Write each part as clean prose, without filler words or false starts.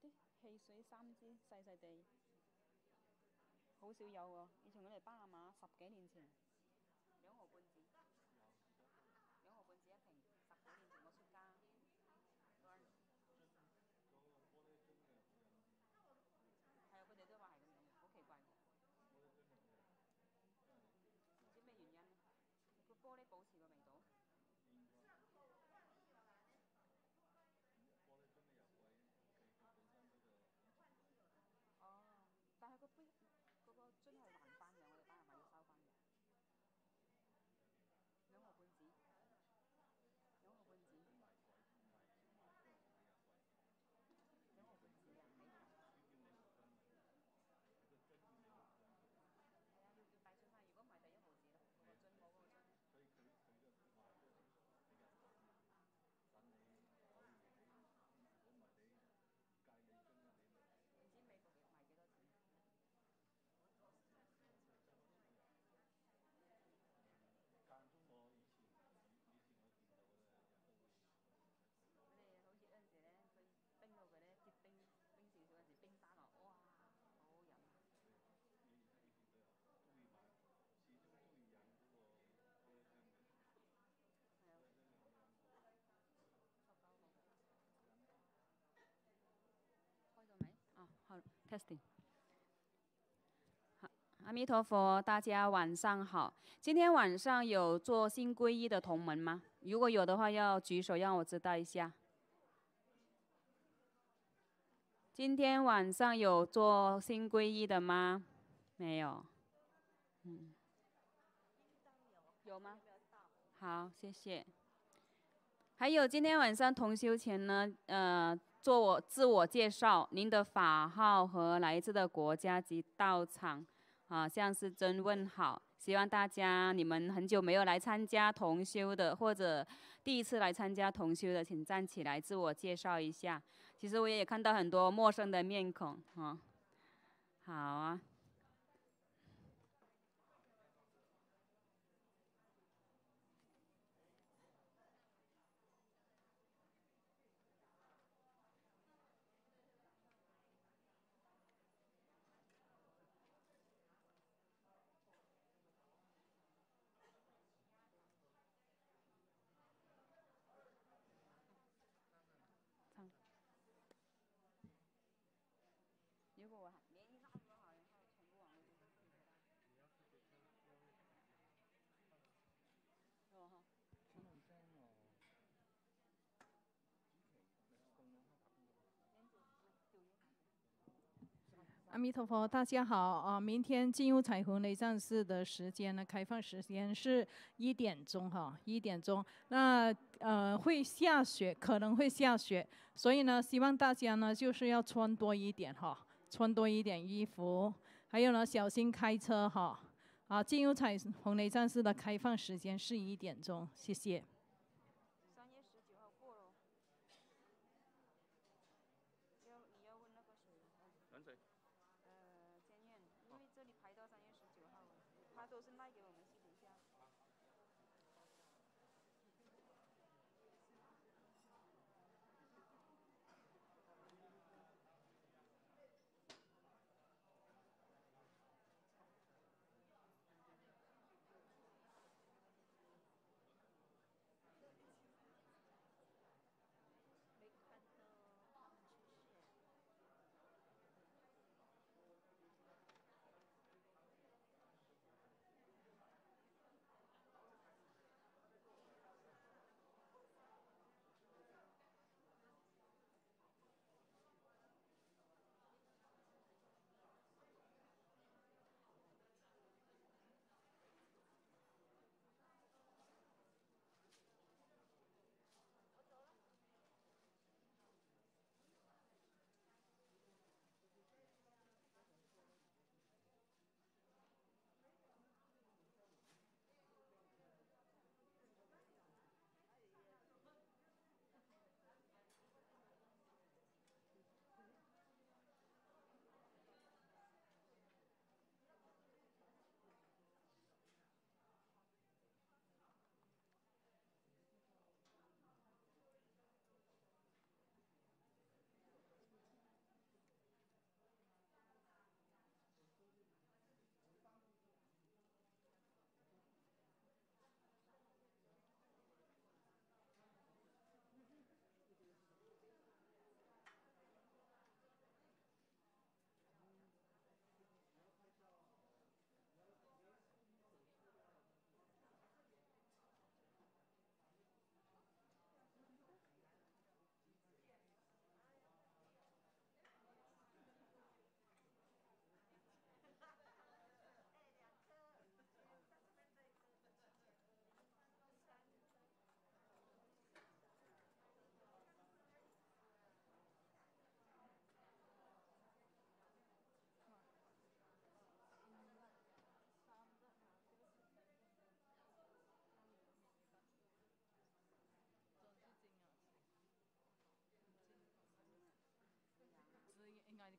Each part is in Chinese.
啲汽水3支，細細地，好少有喎。以前我哋巴拿馬10幾年前2毫半紙一瓶，10幾年前我出家嗰陣，係啊，佢哋都話係咁樣，好奇怪，唔知咩原因。個玻璃保持個味道。哦，但係個杯嗰個樽係還翻嘅，我哋巴拿馬要收翻嘅。2毫半紙，2毫半紙啊！係啊，要帶出翻，如果唔係就1毫紙啦。個樽冇嗰個樽。所以佢嘅話都比較貴啲，等你可以，如果唔係你唔計你樽嘅你咪唔知美國賣幾多錢。間中我以前我見到咧，有都會。我哋好熱嗰陣時咧，佢冰到佢咧結冰少少嗰陣時，冰沙落，哇，好好飲啊！呢啲都有，中意買，始終中意飲嗰個玻璃樽嘅。係啊，玻璃樽嘅好飲過。塑膠好飲啲。開到未？哦，好 ，testing。阿弥陀佛，大家晚上好。今天晚上有做新皈依的同门吗？如果有的话，要举手让我知道一下。今天晚上有做新皈依的吗？没有。有吗？好，谢谢。还有今天晚上同修前呢，做自我介绍，您的法号和来自的国家及道场。向师尊问好，希望大家你们很久没有来参加同修的，或者第一次来参加同修的，请站起来自我介绍一下。其实我也看到很多陌生的面孔啊。好啊。如果我连衣裳都好，然后全部往那边哦哈。 阿弥陀佛，大家好啊！明天进入彩虹雷战士的时间呢，开放时间是1点钟哈，1点钟。那会下雪，可能会下雪，所以呢，希望大家呢就是要穿多一点哈，穿多一点衣服，还有呢，小心开车哈。进入彩虹雷战士的开放时间是1点钟，谢谢。 3月19号过了。你要问那个谁？问谁？监院，因为这里排到3月19号了，他都是卖给我们西湖下。没看到他们出现。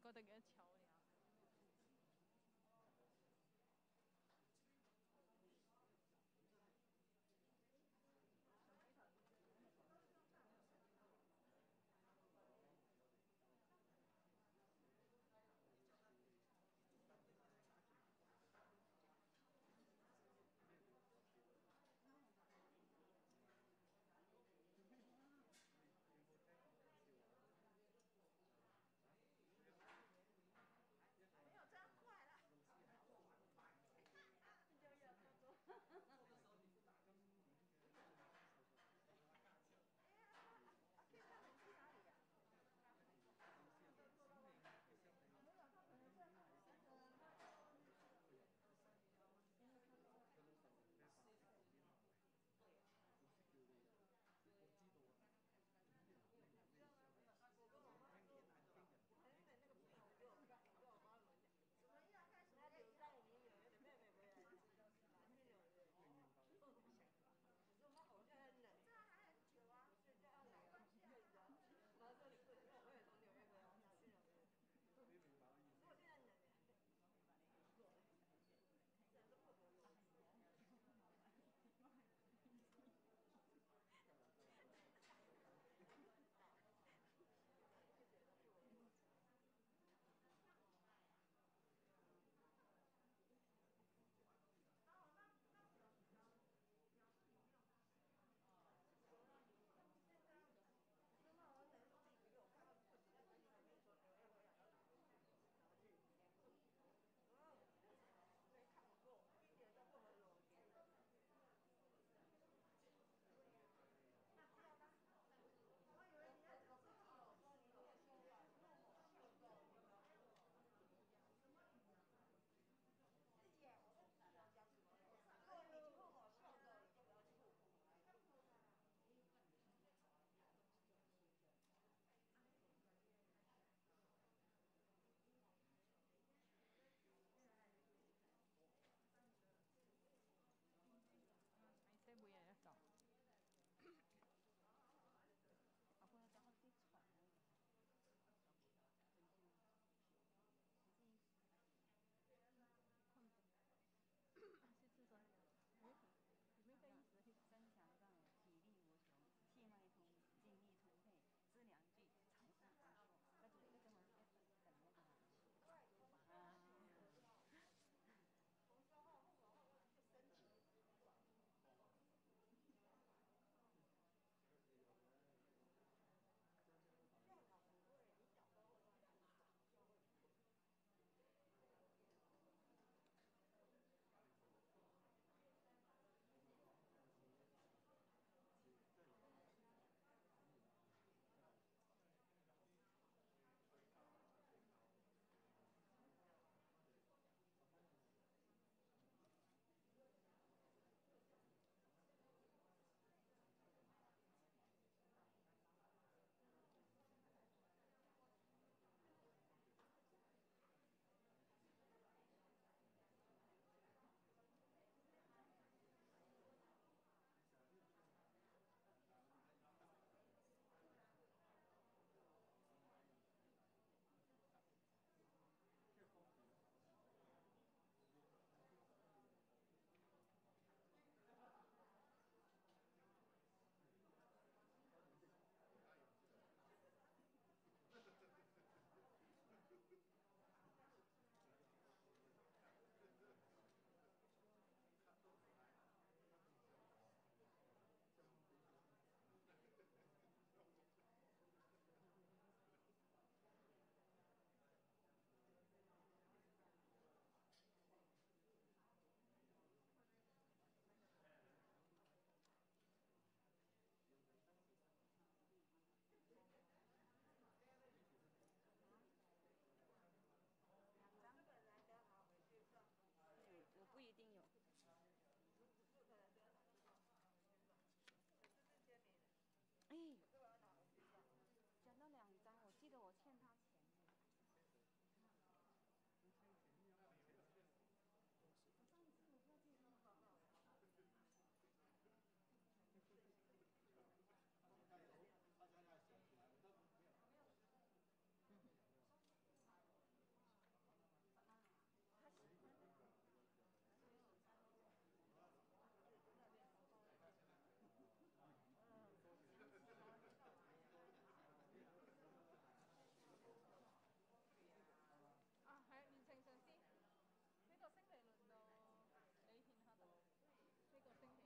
覺得幾巧呀。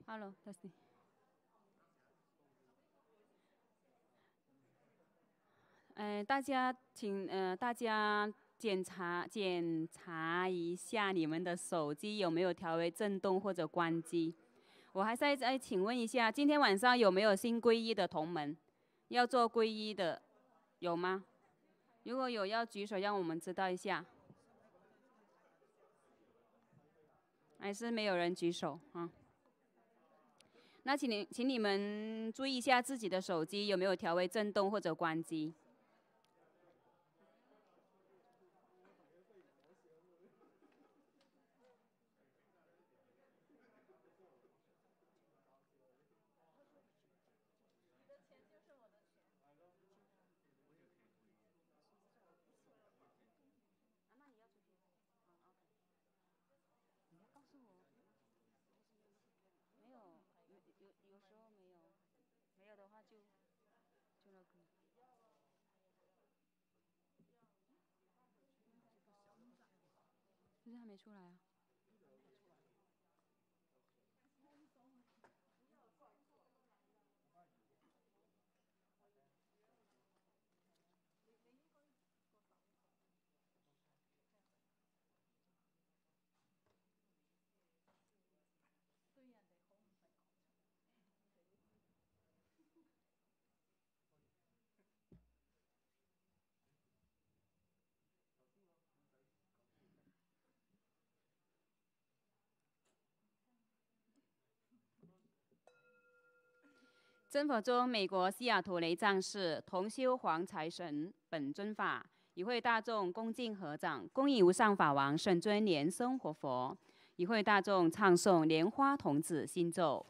Hello， testing。大家大家检查一下你们的手机有没有调为震动或者关机。我还再请问一下，今天晚上有没有新皈依的同门？要做皈依的有吗？如果有，要举手让我们知道一下。还是没有人举手啊？那请你们注意一下自己的手机有没有调为震动或者关机。就是还没出来啊。真佛宗美国西雅图雷藏寺同修黄财神本尊法与会大众恭敬合掌，恭迎无上法王圣尊莲生活佛，与会大众唱诵莲花童子心咒。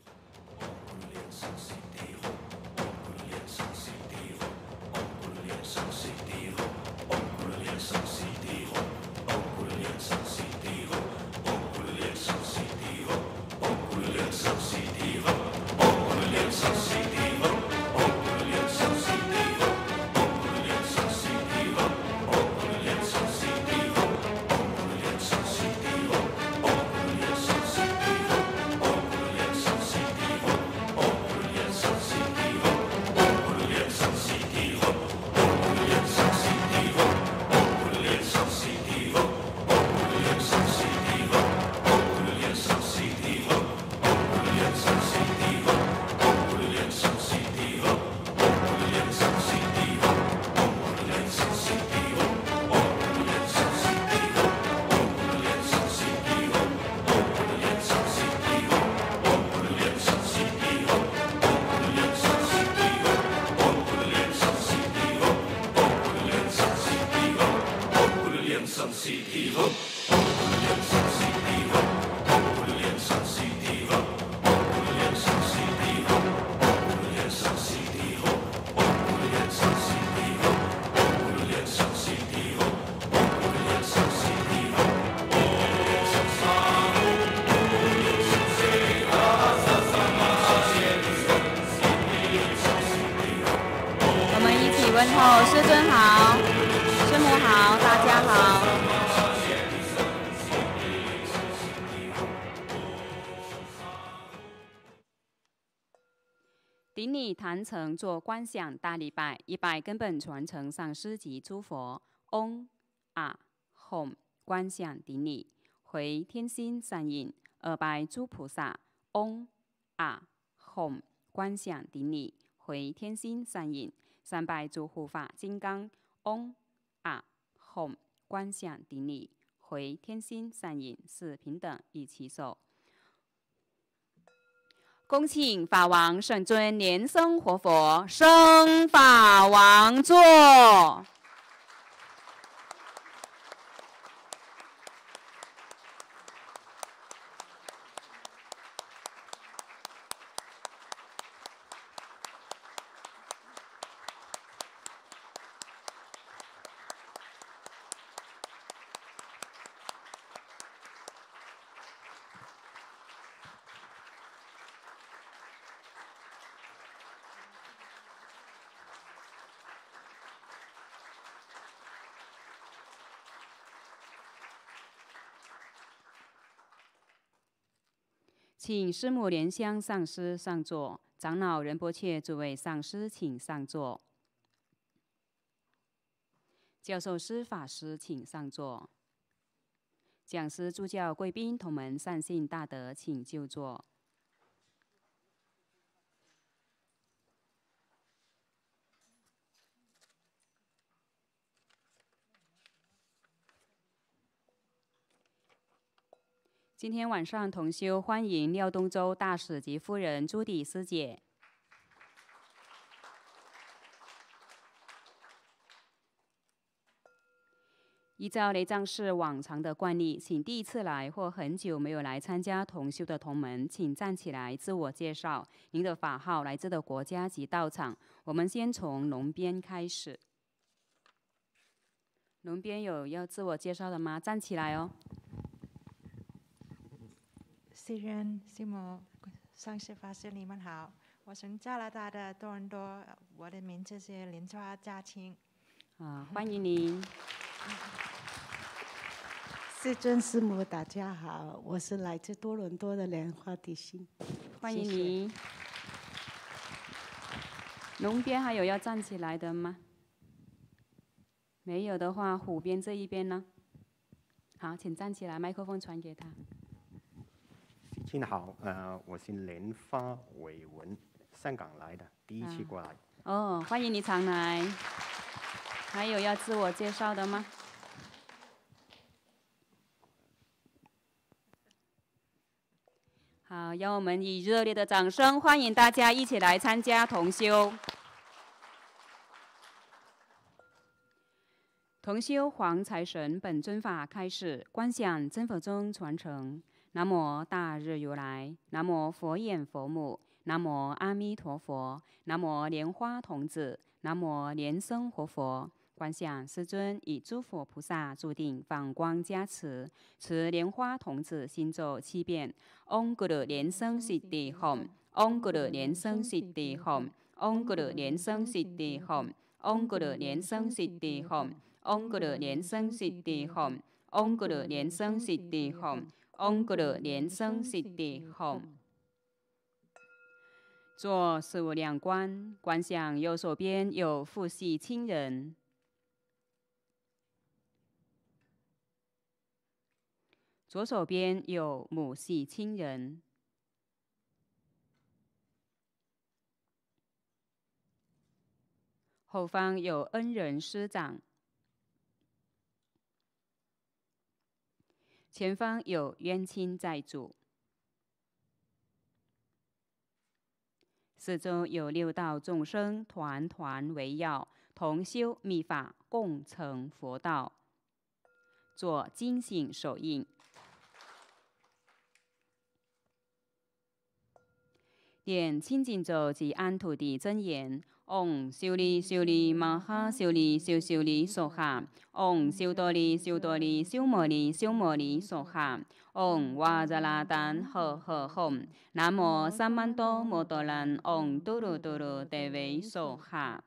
问候师尊好，师母好，大家好。顶礼坛城做观想大礼拜，一拜根本传承上师及诸佛。嗡啊吽，观想顶礼，回天心善印。二拜诸菩萨。嗡啊吽，观想顶礼，回天心善印。三拜诸护法金刚。嗡啊吽，观想顶礼，回天心善印。四平等一起手。恭请法王圣尊莲生活佛升法王座。 请师母莲香上师上座，长老仁波切诸位上师请上座，教授师法师请上座，讲师助教贵宾同门善信大德请就座。今天晚上同修欢迎廖东州大使及夫人朱迪师姐。依照雷藏寺往常的惯例，请第一次来或很久没有来参加同修的同门，请站起来自我介绍，您的法号、来自的国家及道场。我们先从龙边开始。龙边有要自我介绍的吗？站起来哦。 师人、师母、上师法师，你们好，我是加拿大的多伦多，我的名字是莲花嘉清。 欢迎您。 师尊师母，大家好，我是来自多伦多的莲花地心， 欢迎你。龙边还有要站起来的吗？没有的话，虎边这一边呢？好，请站起来，麦克风传给他。 师亲好，我是莲花伟文，香港来的，第一次过来。 欢迎你常来。还有要自我介绍的吗？好，让我们以热烈的掌声欢迎大家一起来参加同修。同修黄财神本尊法开始，观想真佛宗传承。南无大日如来，南无佛眼佛母，南无阿弥陀佛，南无莲花童子，南无莲生活佛。观想师尊以诸佛菩萨注定放光加持，持莲花童子心咒7遍。Om Guru 莲生 Siddhi Hom，Om Guru 莲生 Siddhi Hom，Om Guru 莲生 Siddhi Hom，Om Guru 莲生 Siddhi Hom，Om Guru 莲生 Siddhi Hom，Om Guru 莲生 Siddhi Hom。Om Guru 莲生 Siddhi Hom。做事无量观，观想右手边有父系亲人，左手边有母系亲人，后方有恩人师长，前方有冤亲债主，四周有6道众生团团围绕，同修密法，共成佛道。做精醒手印，念清净咒及安土地真言。Om 修利修利玛哈修利修修利梭哈。Om 修多利修多利修摩利修摩利梭哈。Om 瓦扎拉丹呵呵吽。南无三曼多摩多兰 Om 嘟噜嘟噜德维梭哈。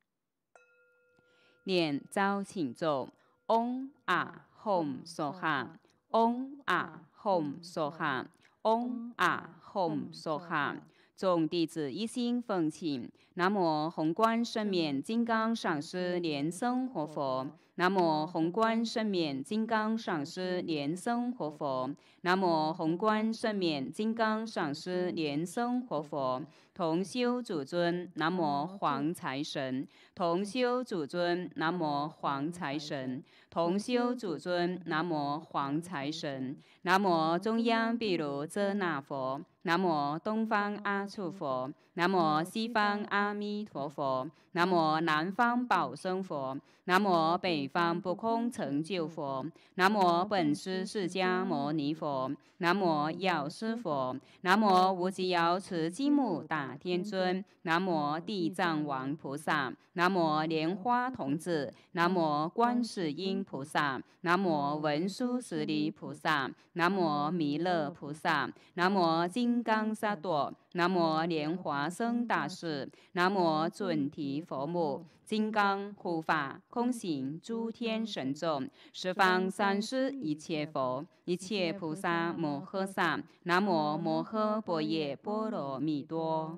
念招请咒 Om 啊 Hom 梭哈。Om 啊 Hom 梭哈。Om 啊 Hom 梭哈。众弟子一心奉请。南无宏观圣冕金刚上师莲生活佛。南无宏观圣冕金刚上师莲生活佛。南无宏观圣冕金刚上师莲生活佛。同修主尊，南无黄财神。同修主尊，南无黄财神。同修主尊，南无黄财神。南无中央毗卢遮那佛。南无东方阿处佛。南无西方阿弥陀佛。南无南方宝生佛。南无北方不空成就佛。南无本师释迦牟尼佛。南无药师佛。南无无极瑶池金木大天尊。南无地藏王菩萨。南无莲花童子。南无观世音菩萨。南无文殊师利菩萨。南无弥勒菩萨。南无金刚萨埵。 南无莲花生大士，南无准提佛母，金刚护法空行诸天神众，十方三世一切佛，一切菩萨摩诃萨，南无摩诃般若波罗蜜多。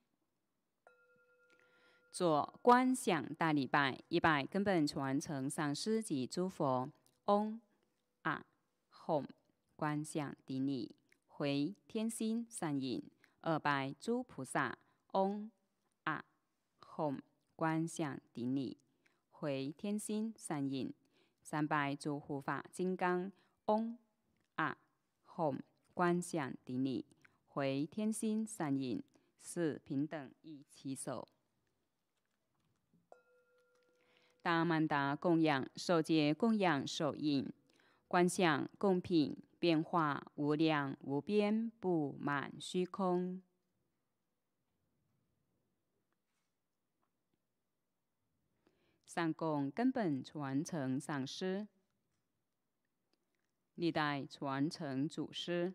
做观想大礼拜，一拜根本传承上师及诸佛。嗡啊吽，观想顶礼，回天心善引。二拜诸菩萨。嗡啊吽，观想顶礼，回天心善引。三拜诸护法金刚。嗡啊吽，观想顶礼，回天心善引。四平等一起手。大曼达供养，受戒供养手印，观想供品变化无量无边，布满虚空。上供根本传承上师，历代传承祖师，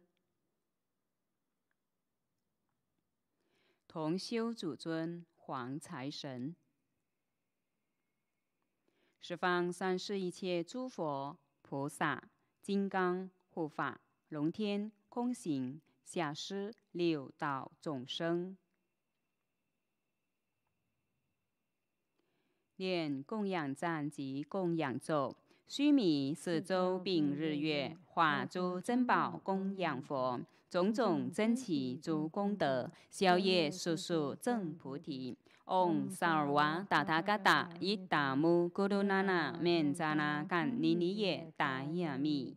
同修祖尊黄财神。十方三世一切诸佛菩萨、金刚护法、龙天空行下施六道众生，念供养赞及供养咒，须弥四周并日月，化诸珍宝供养佛，种种珍奇诸功德，消业速速证菩提。Om Sarva Tathagata Itamu Gurunana Menzana Kan Niniye Dayami。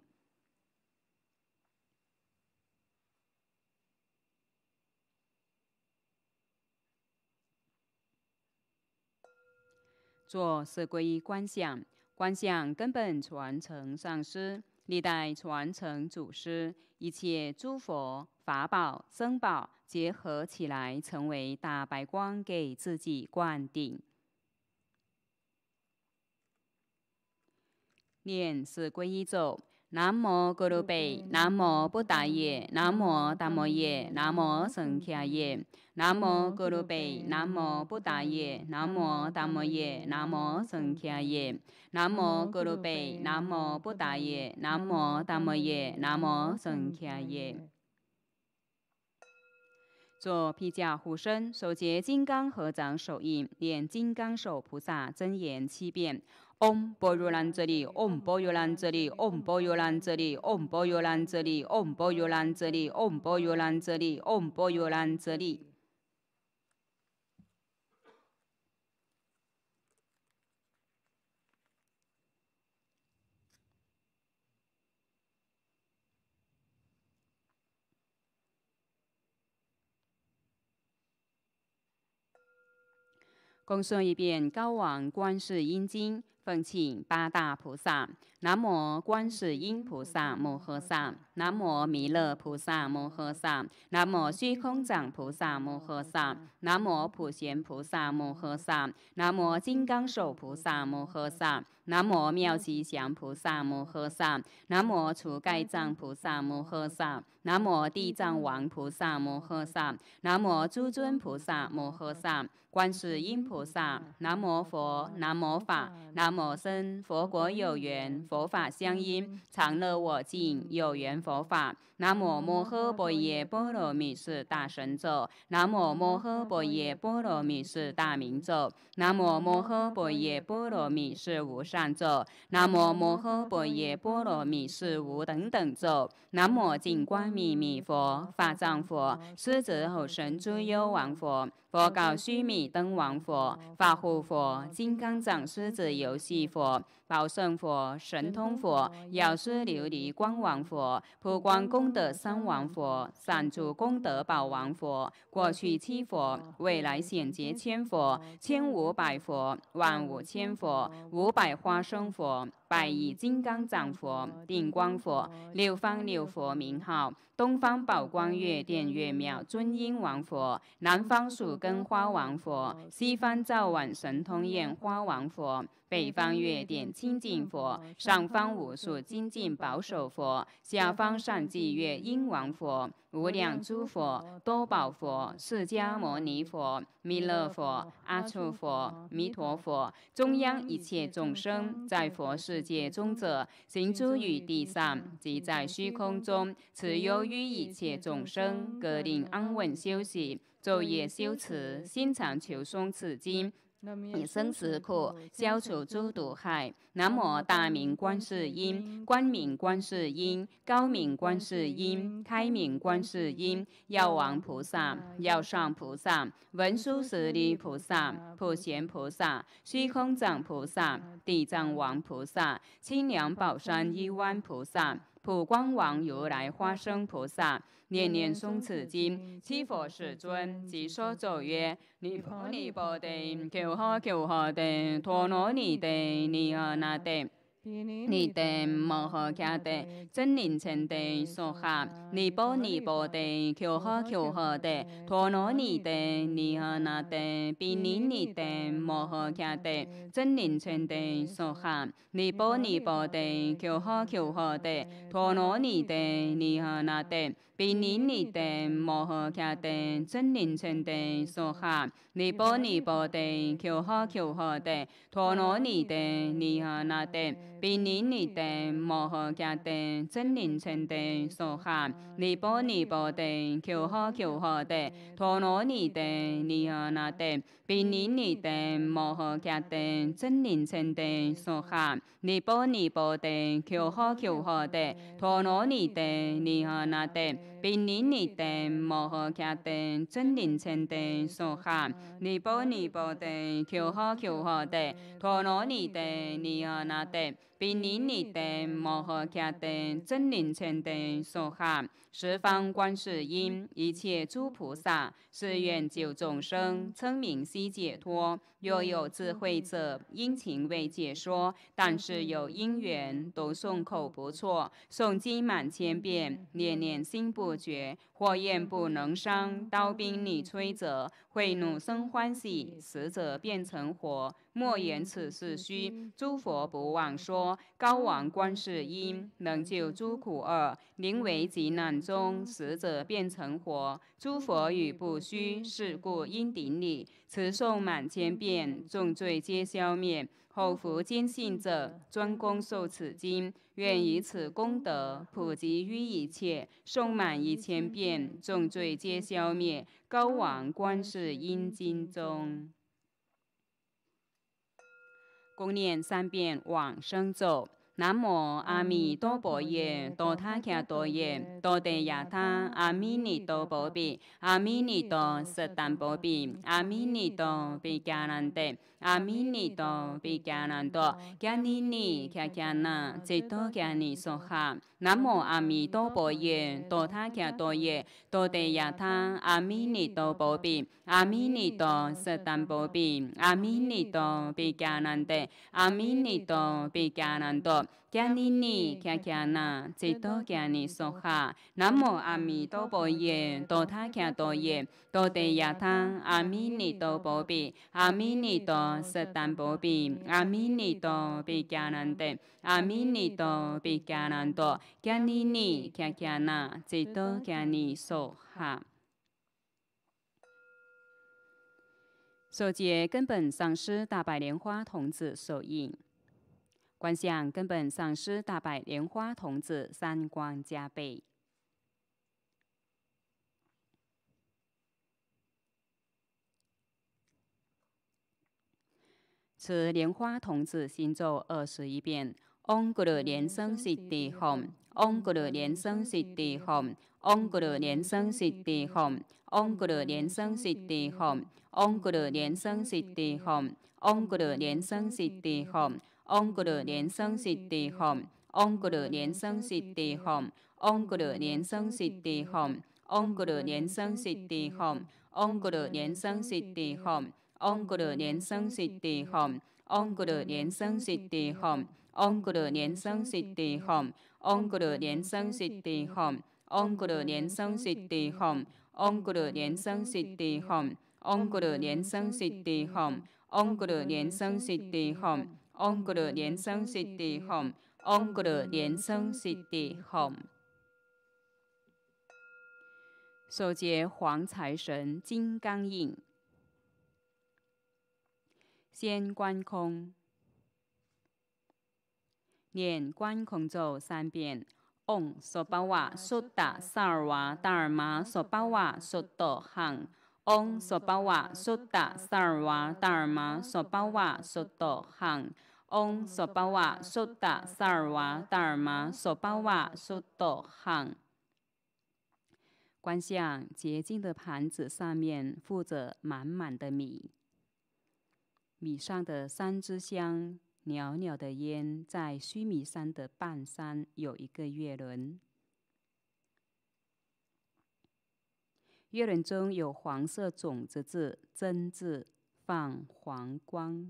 做四皈依观想，观想根本传承上师，历代传承祖师，一切诸佛法宝僧宝结合起来，成为大白光，给自己灌顶。念四皈依咒：南无咕噜贝，南无布达耶，南无达摩耶，南无僧伽耶。南无咕噜贝，南无布达耶，南无达摩耶，南无僧伽耶。南无咕噜贝，南无布达耶，南无达摩耶，南无僧伽耶。做披甲护身，手结金刚合掌手印，念金刚手菩萨真言7遍。Om Boyolanjali Om Boyolanjali Om Boyolanjali Om Boyolanjali Om Boyolanjali Om Boyolanjali Om Boyolanjali。恭诵一遍《高王观世音经》，奉请八大菩萨：南无观世音菩萨摩诃萨，南无弥勒菩萨摩诃萨，南无虚空藏菩萨摩诃萨，南无普贤菩萨摩诃萨，南无金刚手菩萨摩诃萨，南无妙吉祥菩萨摩诃萨，南无除盖藏菩萨摩诃萨，南无地藏王菩萨摩诃萨，南无诸尊菩萨摩诃萨。观世音菩萨，南无佛，南无法，南无僧，佛国有缘，佛法相应，常乐我净，有缘佛法。南无摩诃般若波罗蜜是大神咒，南无摩诃般若波罗蜜是大明咒，南无摩诃般若波罗蜜是无上咒，南无摩诃般若波罗蜜是无等等咒。南无净光明密佛，法藏佛，狮子吼神诸幽王佛，佛告须弥灯王佛，法护佛，金刚掌狮子游戏佛，宝胜佛，神通佛，药师琉璃光王佛，普光功德三王佛，三主功德宝王佛，过去7佛，未来显节千佛，1500佛，15000佛，500花生佛，100亿金刚掌佛，定光佛，六方六佛名号。东方宝光月殿月庙尊音王佛，南方属根根花王佛，西方照晚神通焰花王佛，北方月点清净佛，上方无数精进保守佛，下方善济月音王佛，无量诸佛，多宝佛，释迦牟尼佛，弥勒佛，阿处佛，弥陀佛，中央一切众生，在佛世界中者，行诸于地上，即在虚空中，慈忧于一切众生，各令安稳休息，昼夜修持，心常求诵此经，以生死苦，消除诸毒害。南无大明观世音，光明观世音，高明观世音，开明观世音，药王菩萨，药上菩萨，文殊师利菩萨，普贤菩萨，虚空藏菩萨，地藏王菩萨，清凉宝山一湾菩萨，普光王如来花生菩萨，念念诵此经，七佛世尊即说咒曰：尼婆尼婆地，求呵求呵地，陀罗尼地，尼诃那地。尼地摩诃迦地，真灵前地娑哈，尼波尼波地，求呵求呵地，陀罗尼地，尼诃那地，毗尼尼地摩诃迦地，真灵前地娑哈，尼波尼波地，求呵求呵地，陀罗尼地，尼诃那地。毗尼尼地摩诃迦地，真灵前地娑哈，尼波尼波地，求呵求呵地，陀罗尼地，尼诃那地。毗尼尼地摩诃迦地，真灵前地娑哈，尼波尼波地，求呵求呵地，陀罗尼地，尼诃那地。毗尼尼地摩诃迦地，真灵前地娑哈，尼波尼波地，求呵求呵地，陀罗尼地，尼诃那地。毗尼尼地摩诃迦地，真灵前地娑哈，尼波尼波地，求呵求呵地，陀罗尼地，尼诃那地。毗尼尼地摩诃迦地，真灵前地娑哈，十方观世音，一切诸菩萨，誓愿救众生，称名悉解脱。若有智慧者，殷勤为解说；但是有因缘，读诵口不错，诵经满千遍，念念心不绝。火焰不能伤，刀兵你摧折，慧怒生欢喜，死者变成活。莫言此事虚，诸佛不忘说。高王观世音，能救诸苦厄，临危急难中，死者变成活。诸佛语不虚，是故应顶礼。持诵满千遍，众罪皆消灭。后福坚信者，专攻受此经，愿以此功德普及于一切。诵满1000遍，众罪皆消灭。高王观世音经中。共念3遍往生咒。南无阿弥陀佛耶，多他伽多耶，多地亚他，阿弥尼多波比，阿弥尼多舍但波比，阿弥尼多比迦南地，阿弥尼多比迦南多，迦尼尼迦迦那，吉多迦尼娑哈。南无阿弥陀佛耶，多他伽多耶，多地亚他，阿弥尼多波比，阿弥尼多舍但波比，阿弥尼多比迦南地，阿弥尼多比迦南多。迦尼尼迦迦那，吉多迦尼娑哈。南无阿弥陀佛耶，多他伽多耶，多地亚他，阿弥尼多波比，阿弥尼多舍但波比，阿弥尼多比迦南地，阿弥尼多比迦南多。迦尼尼迦迦那，吉多迦尼娑哈。首节根本上师大白莲花童子手印。观想根本上师大白莲花童子3光加倍。持莲花童子心咒21遍。唵咕噜莲生悉地吽，唵咕噜莲生悉地吽，唵咕噜莲生悉地吽，唵咕噜莲生悉地吽，唵咕噜莲生悉地吽，唵咕噜莲生悉地吽。唵咕噜莲生悉地吽，唵咕噜莲生悉地吽，唵咕噜莲生悉地吽，唵咕噜莲生悉地吽，唵咕噜莲生悉地吽，唵咕噜莲生悉地吽，唵咕噜莲生悉地吽，唵咕噜莲生悉地吽，唵咕噜莲生悉地吽，唵咕噜莲生悉地吽，唵咕噜莲生悉地吽，唵咕噜莲生悉地吽， Om Guru Niệm Xưng Siddhi Hồng. Om Guru Niệm Xưng Siddhi Hồng. Om Guru Niệm Xưng Siddhi Hồng. Om Guru Niệm Xưng Siddhi Hồng. 手结黄财神金刚印，先观空，念观空咒3遍。Om Sobawa Sutta Sarva Dharma Sobawa Sutta Hang. Om Sobawa Sutta Sarva Dharma Sobawa Sutta Hang. Om Sobawa Sutta Sarva Dharma Sobawa Sutta Hang. 观想洁净的盘子上面附着满满的米，米上的3支香，袅袅的烟，在须弥山的半山有一个月轮，月轮中有黄色种子字真字，放黄光。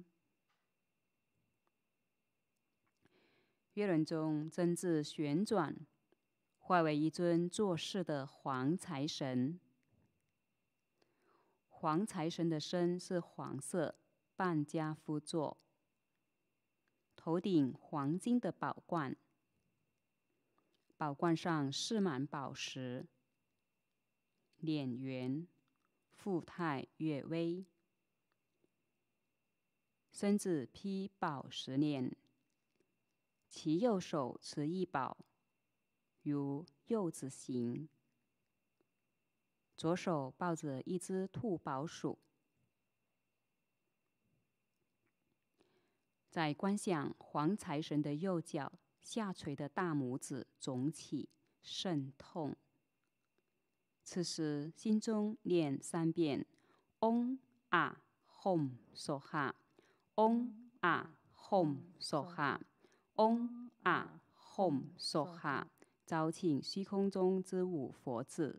月轮中真字旋转，化为一尊做事的黄财神。黄财神的身是黄色，半家趺坐，头顶黄金的宝冠，宝冠上饰满宝石，脸圆，富态略微，身子披宝石链，其右手持一宝，如柚子形，左手抱着一只兔宝鼠。在观想黄财神的右脚下垂的大拇指肿起，甚痛。此时心中念3遍 Om A Hom Soha Om A Hom Soha Om A Hom Soha， 招请虚空中之5佛子。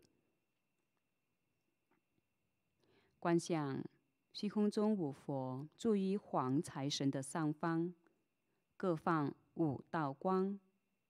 观想虚空中5佛住于黄财神的上方，各放5道光，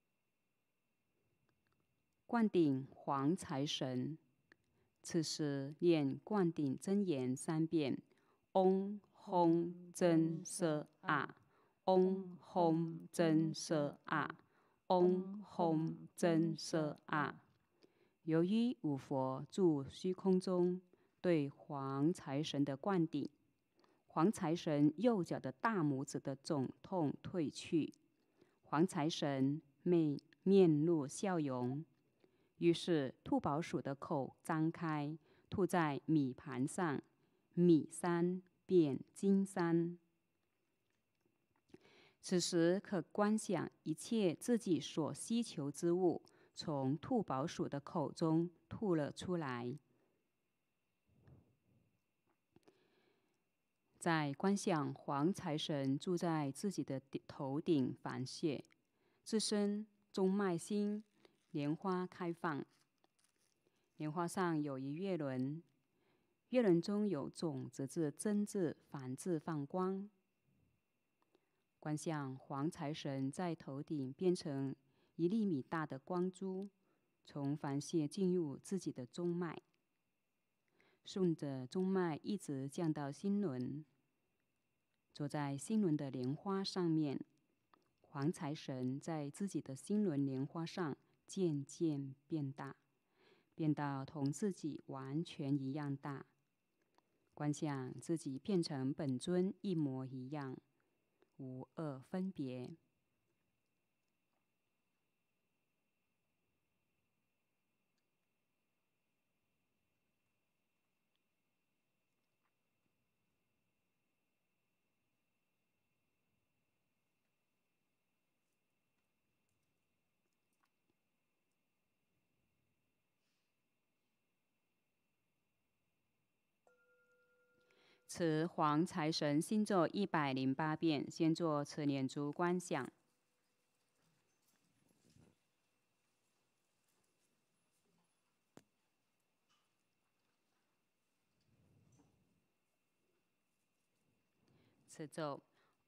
灌顶黄财神。此时念灌顶真言3遍 Om Hom真舍啊 Om Hom 真舍啊 Om Hom 真舍啊。由于5佛住虚空中，对黄财神的灌顶，黄财神右脚的大拇指的肿痛退去，黄财神面露笑容。于是兔宝鼠的口张开，吐在米盘上，米山变金山。此时可观想一切自己所希求之物从兔宝鼠的口中吐了出来。在观想黄财神住在自己的头顶凡穴，自身中脉心莲花开放，莲花上有一月轮，月轮中有种子字真字梵字放光。观想黄财神在头顶变成1厘米大的光珠，从凡穴进入自己的中脉，顺着中脉一直降到心轮。坐在心轮的莲花上面，黄财神在自己的心轮莲花上渐渐变大，变到同自己完全一样大。观想自己变成本尊一模一样，无二分别。持黄财神心咒108遍，先做持念珠观想。此咒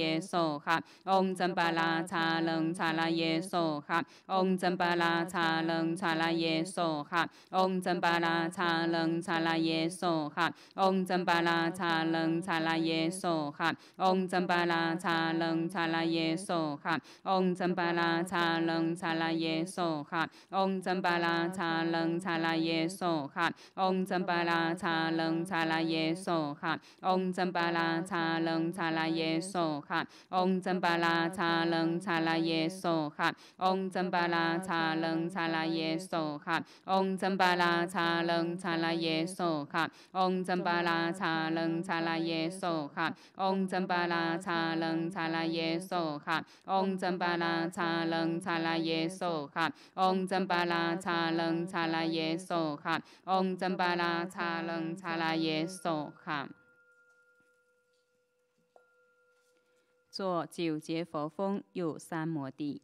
耶稣哈，嗡真巴拉查楞查拉耶稣哈，嗡真巴拉查楞查拉耶稣哈，嗡真巴拉查楞查拉耶稣哈，嗡真巴拉查楞查拉耶稣哈，嗡真巴拉查楞查拉耶稣哈，嗡真巴拉查楞查拉耶稣哈，嗡真巴拉查楞查拉耶稣哈，嗡真巴拉查楞查拉耶稣哈，嗡真巴拉查楞查拉耶稣哈，嗡真巴拉查楞查拉耶稣哈，嗡真巴拉查楞查拉耶稣哈，嗡真巴拉查楞查拉耶稣哈，嗡真巴拉查楞查拉耶稣哈，嗡真巴拉查楞查拉耶稣哈，嗡真巴拉查楞查拉耶稣哈，嗡真巴拉查楞查拉耶稣哈，嗡真巴拉查楞查拉耶稣哈。做9节佛风有3摩地。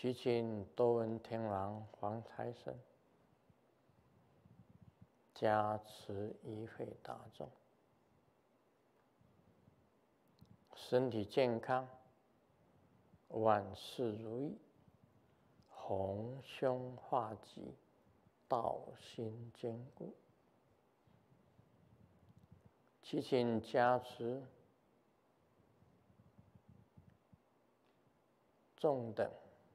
祈请多闻天王黄财神加持一会大众，身体健康，万事如意，鸿凶化吉，道心坚固。祈请加持众等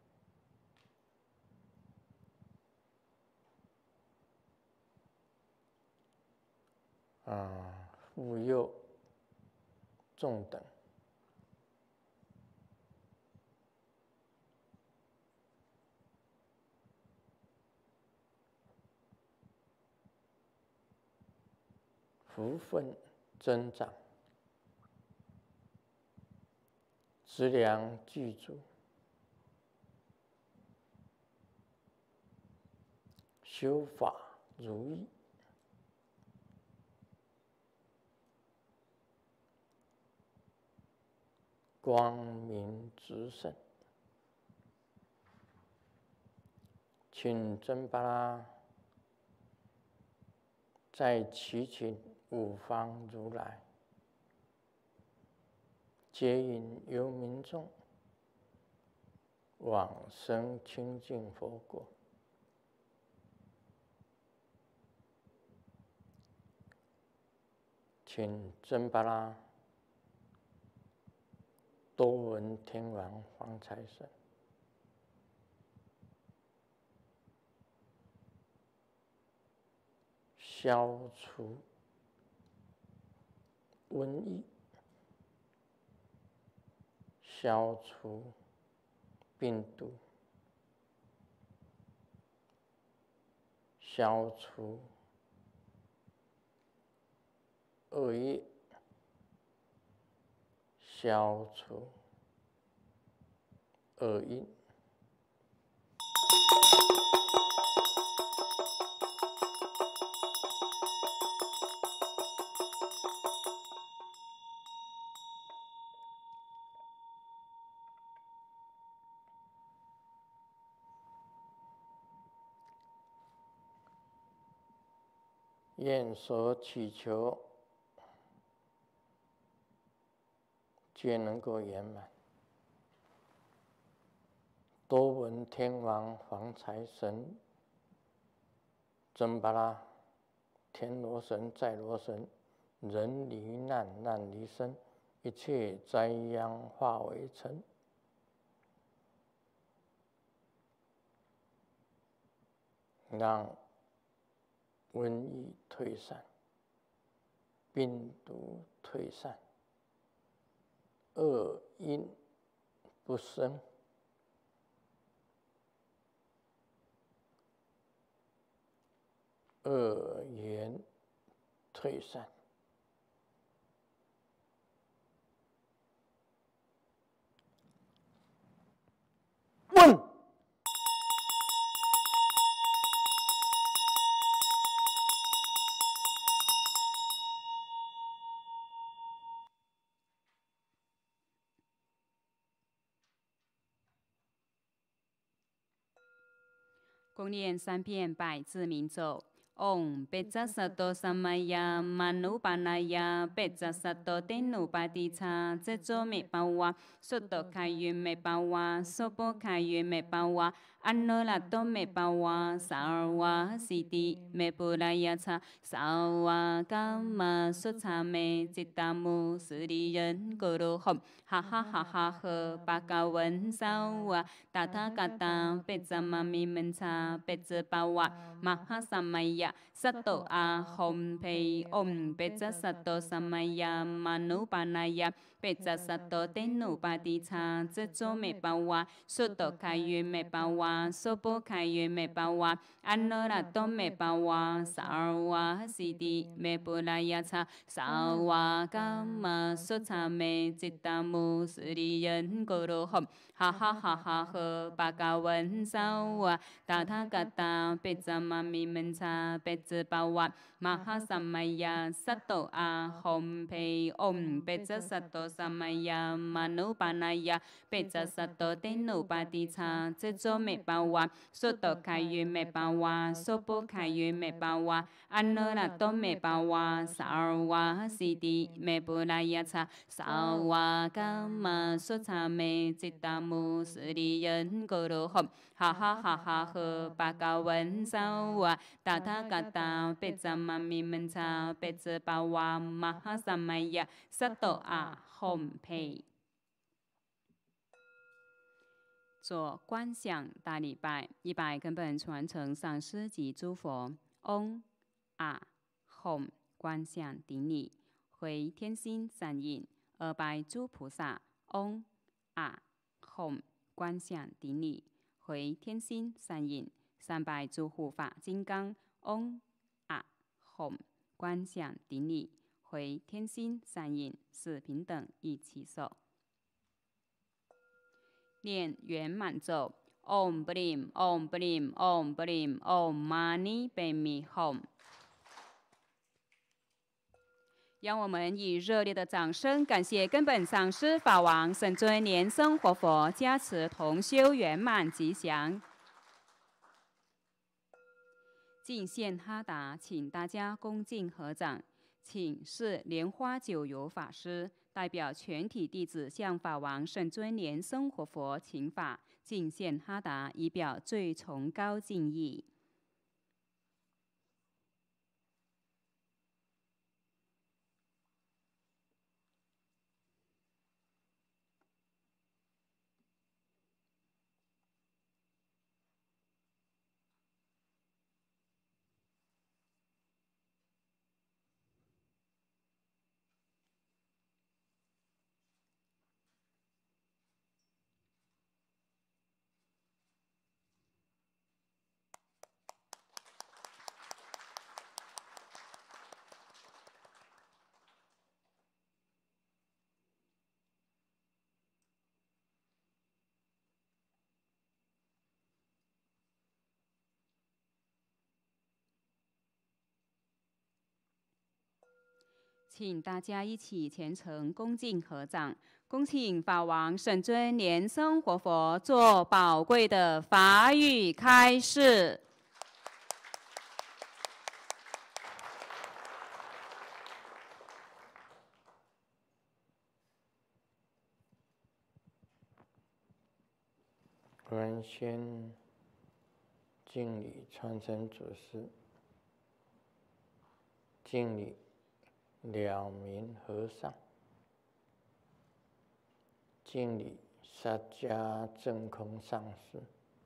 护佑众等福分增长，资粮具足，修法如意，光明直盛。请真巴拉再祈请五方如来接引游民众往生清净佛国。请真巴拉多闻天王黄财神消除瘟疫，消除病毒，消除恶业，消除恶因。愿所祈求皆能够圆满。多闻天王黄财神真巴拉天罗神在罗神，人离难，难离身，一切灾殃化为尘。让瘟疫退散，病毒退散，恶因不生，恶缘退散。问。 共念3遍百字明咒。Om Pecca Sato Samaya Manupanaya Pecca Sato Tenupatitha Tsetso Me Pawa Soto Kayu Me Pawa Sopo Kayu Me Pawa Anolato Me Pawa Sarwa Siti Me Purayatha Sarwa Kama Sotha Me Chittamu Sri Yen Guru Hom Ha Ha Ha Ha He Bhagavan Sarwa Tathagata Pecca Mami Mensa Pecca Pawa Mahasamaya Sato Ahom Pei Om Pecca Sato Samaya Manupanaya Pecca Sato Tenupatitha Tsetso Me Pawa Soto Kayu Me Pawa Sopo Kayu Me Pawa Anorato Me Pawa Sarwa Siti Me Purayatha Sarwa Kama Sotha Me Chittamu Sri Yen Guru Hom Ha Ha Ha Ha He Bhagavan Sarwa Tathagata Pecca Mami Mensa Pecca Pawa มหาสัมมยาสัตโตอาหมเพอมเปจสัตโตสัมมยามนุปานายาเปจสัตโตเตนุปาติชาเจโจเมปาวาสุตโตคายุเมปาวาโสปุคายุเมปาวาอันโนระโตเมปาวาสาวาสิติเมปุรายาชาสาวากามาสุชาเมจิตตามุสริยันกุรุหมฮ่าฮ่าฮ่าฮ่าเฮปากาวันสาวาตถาคตาเปจามามิมันชาเปจปาวามหาสัมมยาสัตโตอาหมเพ做观想大礼拜，一百根本传承上师及诸佛，嗡啊吽观想顶礼，回天心善印，200诸菩萨，嗡啊吽观想顶礼，回天心善印，300诸护法金刚，嗡啊吽观想顶礼，回天心善印，是平等一起手。念圆满咒 Om Brim Om Brim Om Brim Om Mani Padme Hum。让我们以热烈的掌声感谢根本上师法王圣尊莲生活佛加持同修圆满吉祥。敬献哈达，请大家恭敬合掌。请示莲花九游法师代表全体弟子向法王圣尊莲生活佛请法，敬献哈达，以表最崇高敬意。请大家一起虔诚恭敬合掌，恭请法王圣尊莲生活佛做宝贵的法语开示。 我们先敬礼传承祖师，敬礼了明和尚，敬礼萨迦真空上师，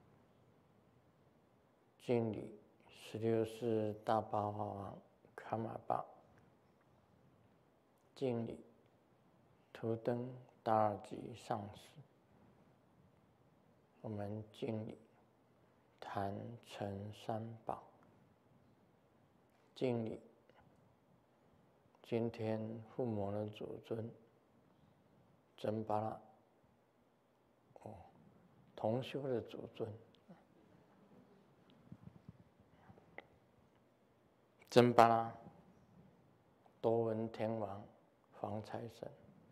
敬礼16世大宝法王卡玛巴，敬礼图登达尔吉上师，我们敬礼坛城三宝，敬礼今天附魔的祖尊真巴拉，同修的祖尊真巴拉多闻天王黄财神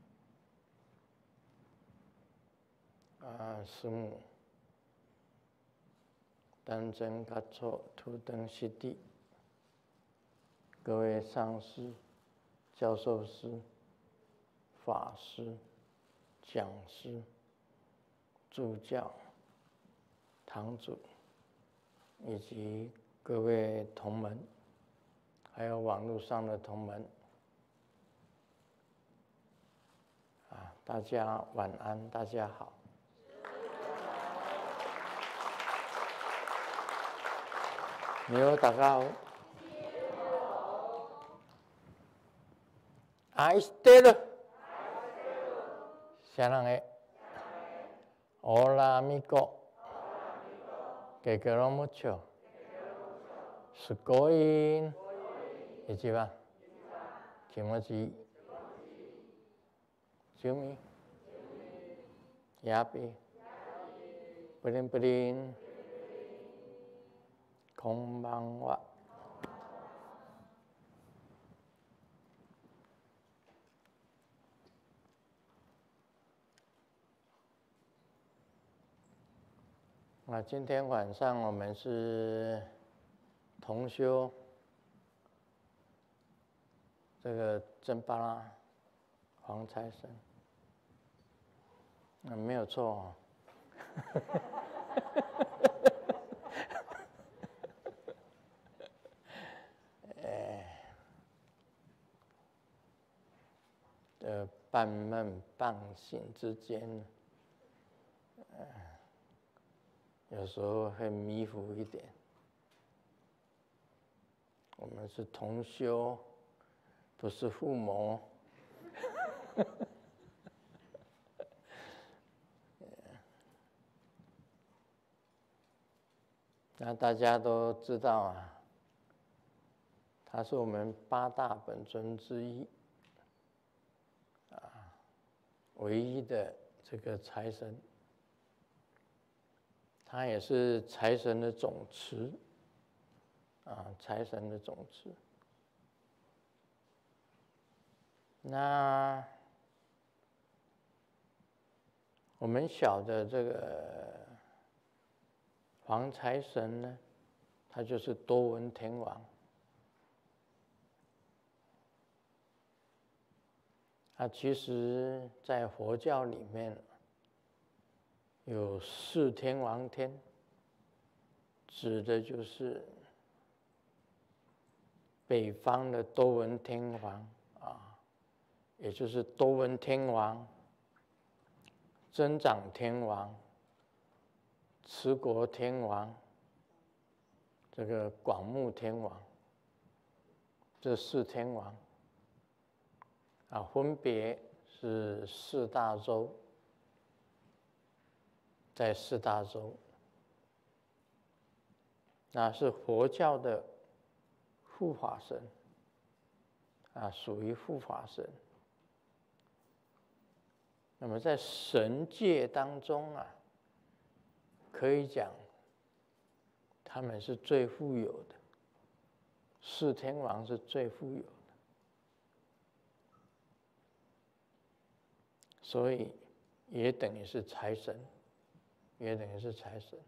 师母丹真嘎措图登西地，各位上师、教授师、法师、讲师、助教、堂主，以及各位同门，还有网络上的同门，大家晚安，大家好。你好，大家好。愛してる。사랑해。Hola amigo。Te quiero mucho。すごい。一番。気持ちいい。ジュミ。ヤピ。プリンプリン。こんばんは。 今天晚上我们是同修这个真巴拉黄财神，没有错哦。半梦半醒之间，有时候会迷糊一点。我们是同修，不是父母。那大家都知道啊，他是我们8大本尊之一，唯一的这个财神，他也是财神的总持，财神的总持。那我们晓得这个黄财神呢，他就是多闻天王。其实在佛教里面有4天王天，指的就是北方的多闻天王也就是多闻天王、增长天王、持国天王、这个广目天王，这4天王分别是4大洲，在4大洲，那是佛教的护法神，属于护法神。那么在神界当中可以讲他们是最富有的，4天王是最富有的。所以也等于是财神，也等于是财神。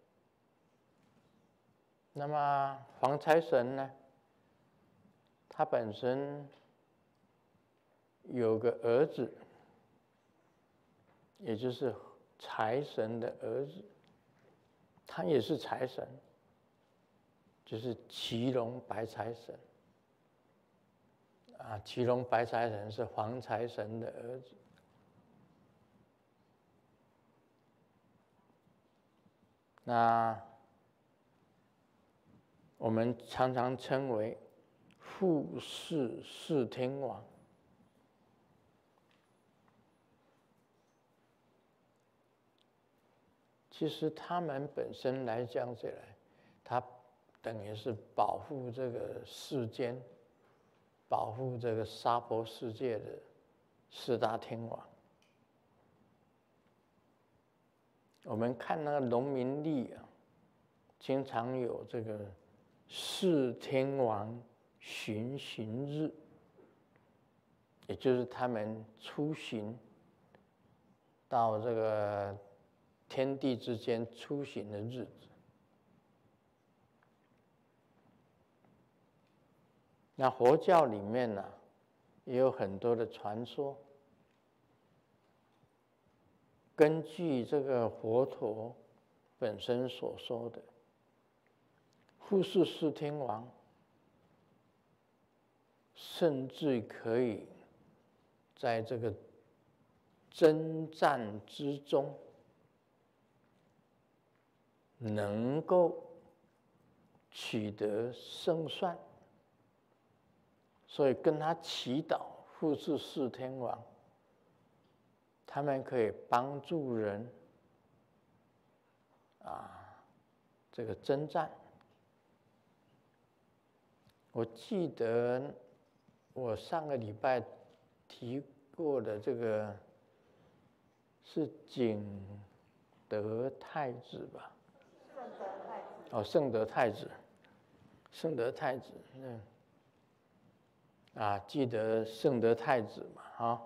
那么黄财神呢，他本身有个儿子，也就是财神的儿子，他也是财神，就是骑龙白财神。骑龙白财神是黄财神的儿子。那我们常常称为护世4天王。其实他们本身来讲起来，他等于是保护这个世间，保护这个娑婆世界的4大天王。我们看那个农民历经常有这个4天王巡行日，也就是他们出行到这个天地之间出行的日子。那佛教里面也有很多的传说。根据这个佛陀本身所说的，护世4天王甚至可以在这个征战之中能够取得胜算，所以跟他祈祷护世4天王，他们可以帮助人这个征战。我记得我上个礼拜提过的这个是景德太子吧？圣德太子。圣德太子，记得圣德太子嘛，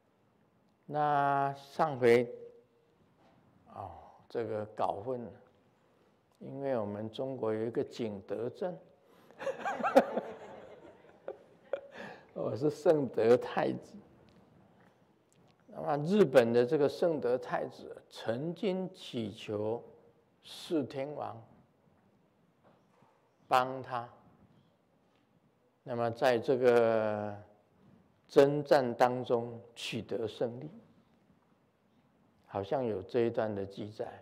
那上回这个搞混了， 因为我们中国有一个景德镇，我是圣德太子。那么日本的这个圣德太子曾经祈求四天王帮他，那么在这个征战当中取得胜利，好像有这一段的记载，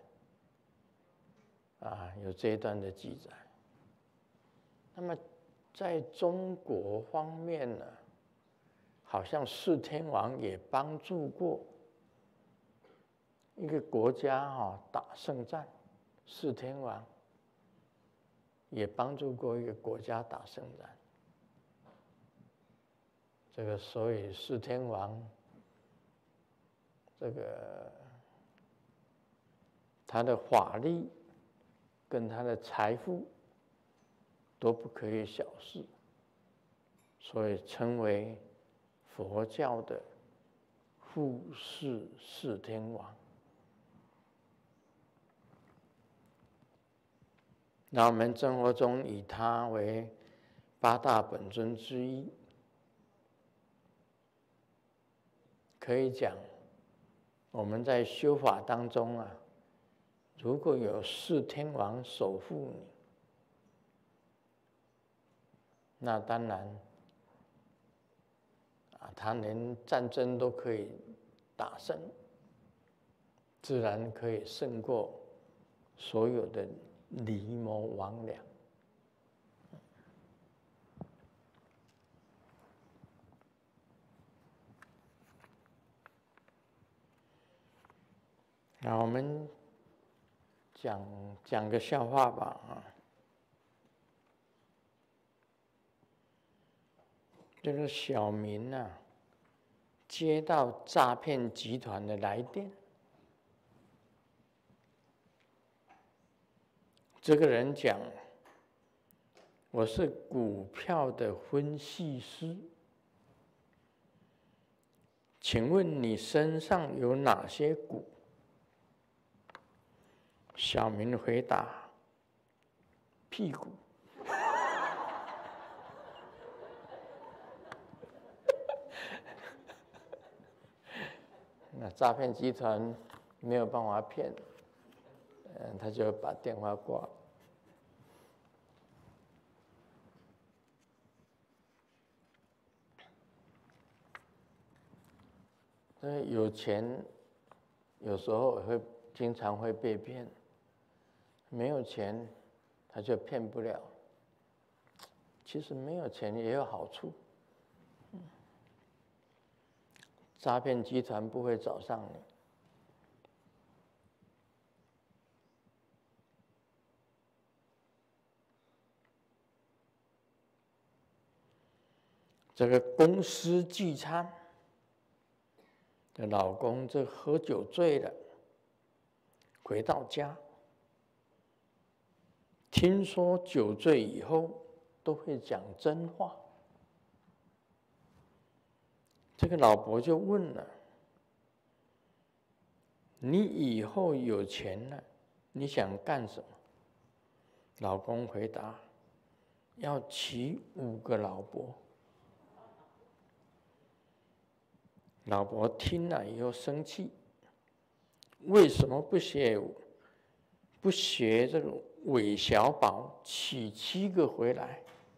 有这一段的记载。那么在中国方面呢，好像四天王也帮助过一个国家打胜仗，四天王也帮助过一个国家打胜仗。这个所以四天王这个他的法力跟他的财富都不可以小视，所以称为佛教的护世四天王。那我们生活中以他为八大本尊之一，可以讲我们在修法当中如果有四天王守护你，那当然他连战争都可以打胜，自然可以胜过所有的离魔魍魉。那我们讲个笑话吧这个小明接到诈骗集团的来电，这个人讲：“我是股票的分析师，请问你身上有哪些股？”小明回答：“屁股。”那诈骗集团没有办法骗，他就把电话挂了。有钱有时候经常会被骗，没有钱他就骗不了。其实没有钱也有好处，诈骗集团不会找上你。这个公司聚餐，这老公这喝酒醉了，回到家，听说酒醉以后都会讲真话。这个老婆就问了：“你以后有钱了，你想干什么？”老公回答：“要娶5个老婆。”老婆听了以后生气，为什么不学这个韦小宝娶7个回来？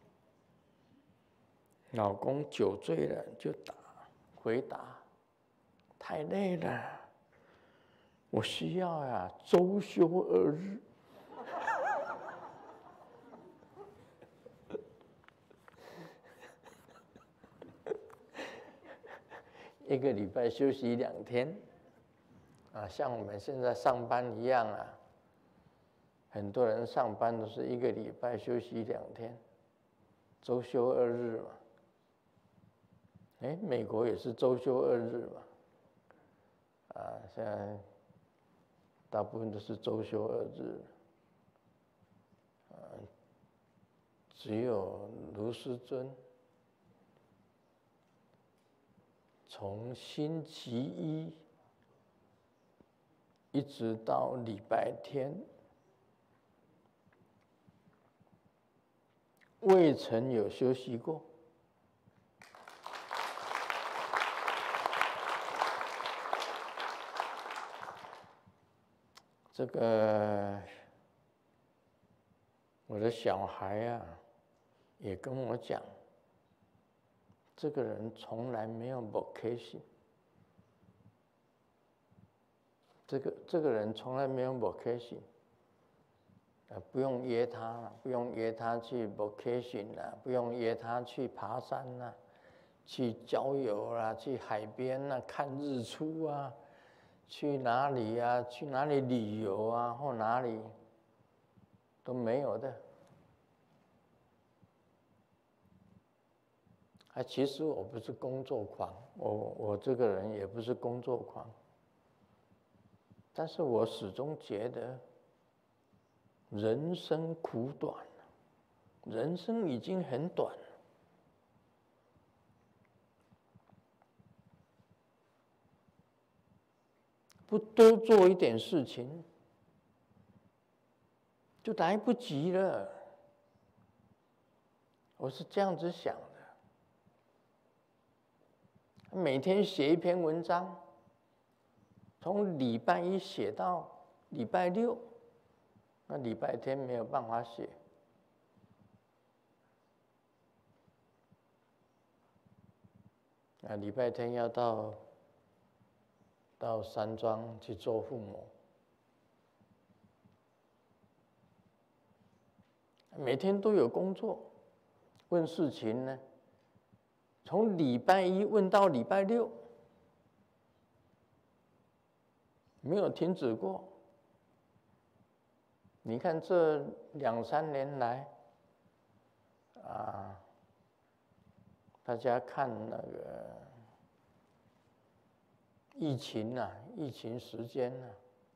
老公酒醉了就回答：“太累了，我需要周休2日。”1个礼拜休息2天，像我们现在上班一样很多人上班都是1个礼拜休息2天，周休2日嘛。美国也是周休2日嘛，现在大部分都是周休2日，只有卢师尊从星期一一直到礼拜天未曾有休息过。这个我的小孩啊，也跟我讲，这个人从来没有 vocation， 这个人从来没有 vocation， 不用约他了，不用约他去 vocation 了，不用约他去爬山了，去郊游啦，去海边啦，看日出啊。去哪里啊？去哪里旅游啊？或哪里都没有的。其实我不是工作狂，我这个人也不是工作狂，但是我始终觉得人生苦短，人生已经很短了。不多做一点事情，就来不及了。我是这样子想的。每天写一篇文章，从礼拜一写到礼拜六，那礼拜天没有办法写。礼拜天要到山庄去做父母，每天都有工作，问事情呢，从礼拜一问到礼拜六，没有停止过。你看这2、3年来，大家看那个疫情啊，疫情时间啊，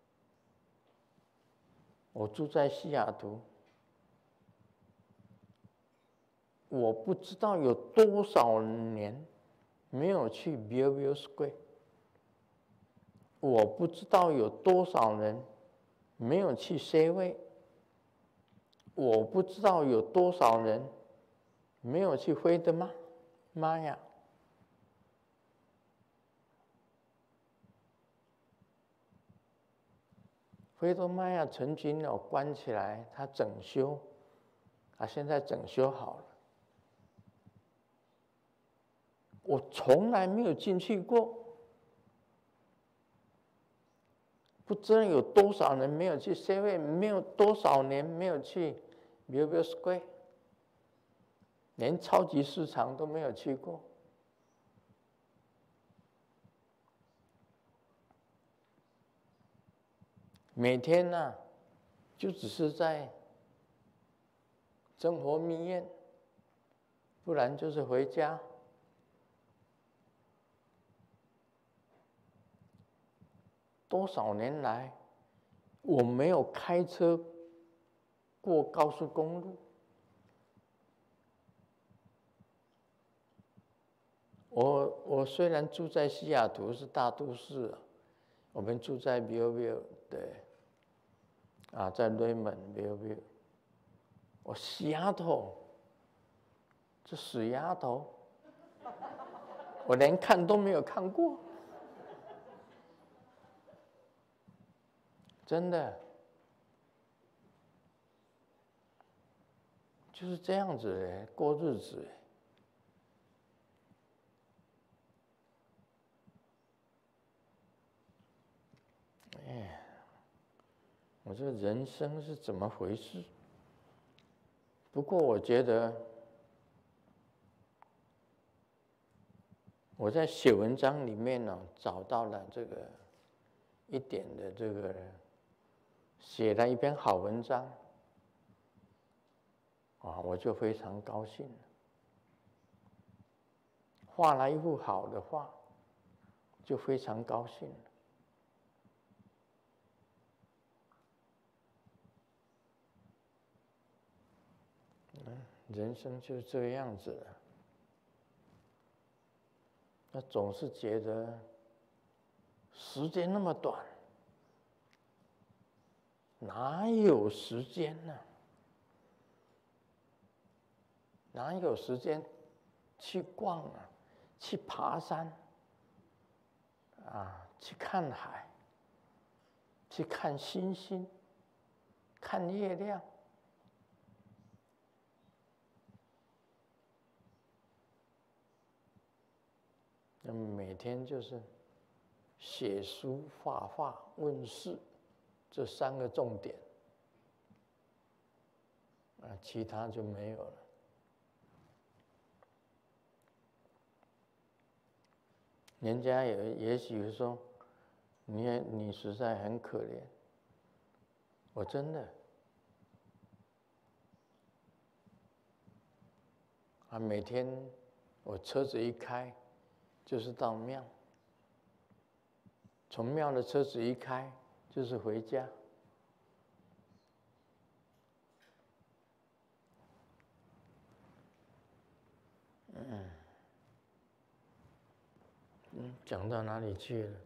我住在西雅图，我不知道有多少年没有去 Bellevue Square， 我不知道有多少人没有去 Safeway， 我不知道有多少人没有去辉德玛呀。辉德玛呀曾经有关起来，它整修，现在整修好了。我从来没有进去过，不知道有多少人没有去 Safeway， 没有多少年没有去 Bellevue Square， 连超级市场都没有去过。每天呢，就只是在生活蜜雁，不然就是回家。多少年来，我没有开车过高速公路。我虽然住在西雅图是大都市，我们住在 Bellevue， 对。在 Raymond、Bellevue， 我西雅图，这死丫头，我连看都没有看过，真的，就是这样子过日子。我这人生是怎么回事？不过我觉得，我在写文章里面呢，找到了这个一点的这个，写了一篇好文章，我就非常高兴了。画了一幅好的画，就非常高兴了。人生就是这个样子了。那总是觉得时间那么短，哪有时间呢？ 哪有时间去逛啊，去爬山啊，去看海，去看星星，看月亮。那么每天就是写书、画画、问事，这3个重点啊，其他就没有了。人家也许说，你实在很可怜。我真的啊，每天我车子一开就是到庙，从庙的车子一开就是回家。讲到哪里去了？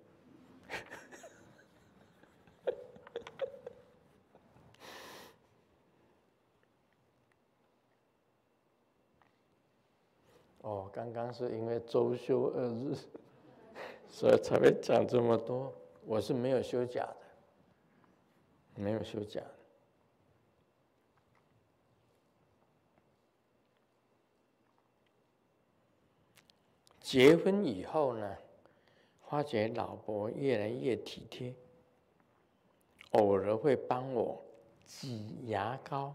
哦，刚刚是因为周休2日，所以才会讲这么多。我是没有休假的，没有休假的。结婚以后呢，发觉老婆越来越体贴，偶尔会帮我挤牙膏，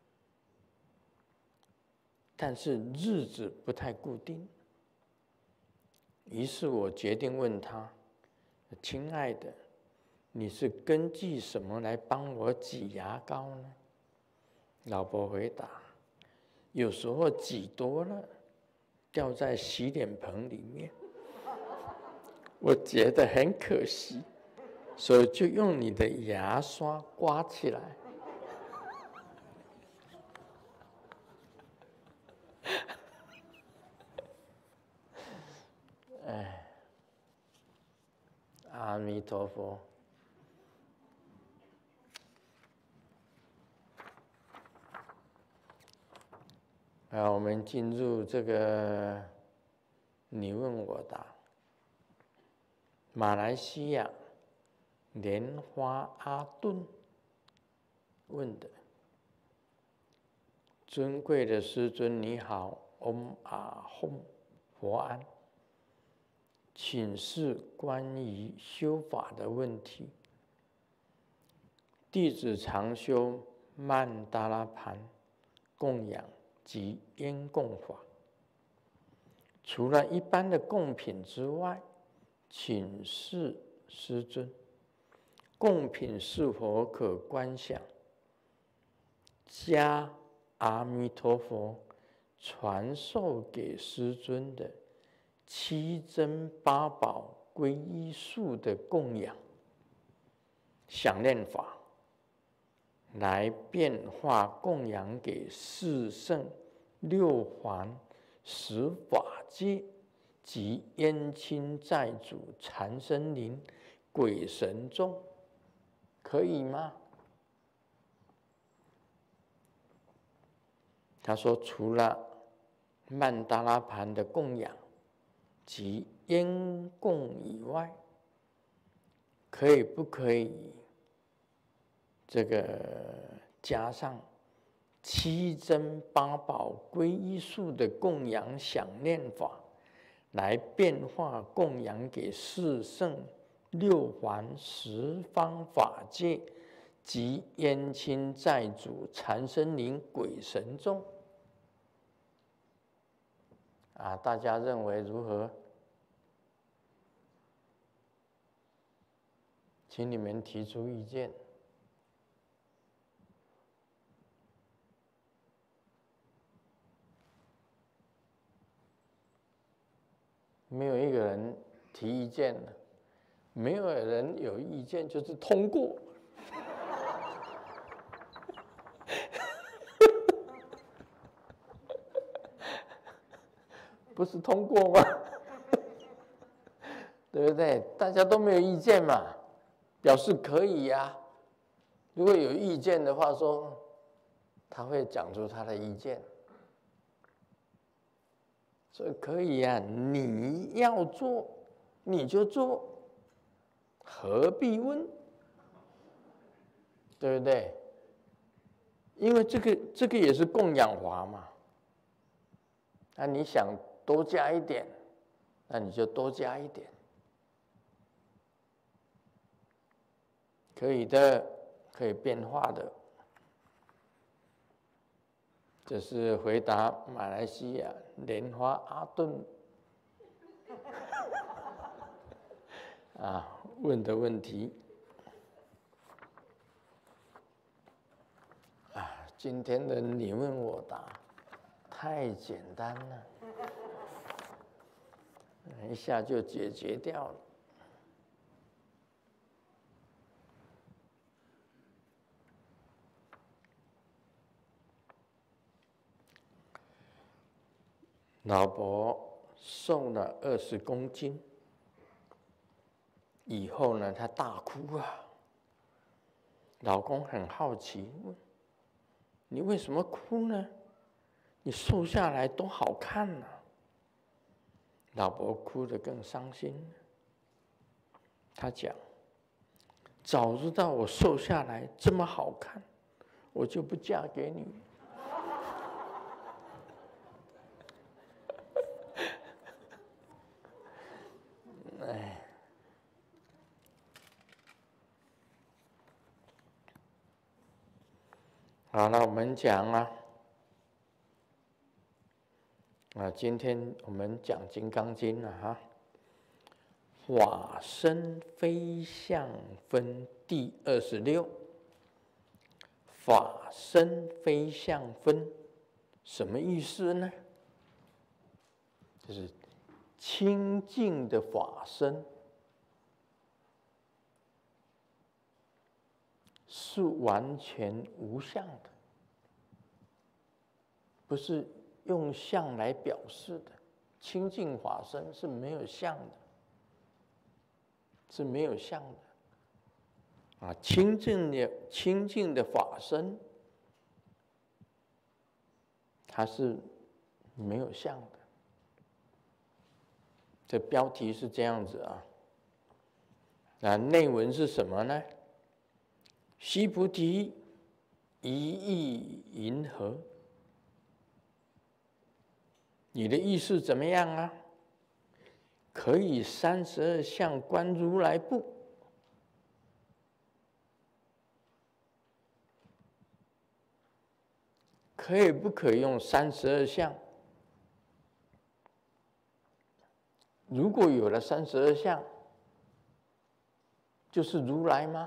但是日子不太固定。于是我决定问他：“亲爱的，你是根据什么来帮我挤牙膏呢？”老婆回答：“有时候挤多了，掉在洗脸盆里面，我觉得很可惜，所以就用你的牙刷刮起来。”哎，阿弥陀佛。我们进入这个你问我答。马来西亚莲花阿顿问的：尊贵的师尊你好，Om Ah Hum，佛安。请示关于修法的问题。弟子常修曼达拉盘供养及烟供法，除了一般的供品之外，请示师尊，供品是否可观想加阿弥陀佛传授给师尊的7珍8宝皈依术的供养想念法，来变化供养给4圣6环10法界及冤亲债主缠身灵鬼神众，可以吗？他说，除了曼达拉盘的供养及烟供以外，不可以这个加上7珍8宝皈依术的供养想念法，来变化供养给4圣6环10方法界及冤亲债主缠身灵鬼神众？大家认为如何？请你们提出意见。没有一个人提意见了，没有人有意见就是通过。不是通过吗？对不对？大家都没有意见嘛，表示可以呀。如果有意见的话，说他会讲出他的意见。 这可以啊，你要做你就做，何必问？对不对？因为这个也是供养法嘛。那你想多加一点，那你就多加一点，可以的，可以变化的。这是回答马来西亚莲花阿顿问的问题。今天的你问我答太简单了，一下就解决掉了。老婆瘦了20公斤，以后呢，她大哭啊。老公很好奇，问：“你为什么哭呢？你瘦下来多好看啊！”老婆哭得更伤心。她讲：“早知道我瘦下来这么好看，我就不嫁给你。”好，那我们讲今天我们讲《金刚经》法身非相分第26。法身非相分，什么意思呢？就是清净的法身是完全无相的，不是用相来表示的。清净法身是没有相的，是没有相的。清净的法身，它是没有相的。这标题是这样子内文是什么呢？须菩提，一意云何？你的意思怎么样可以32相观如来不？可以不可以用32相？如果有了32相，就是如来吗？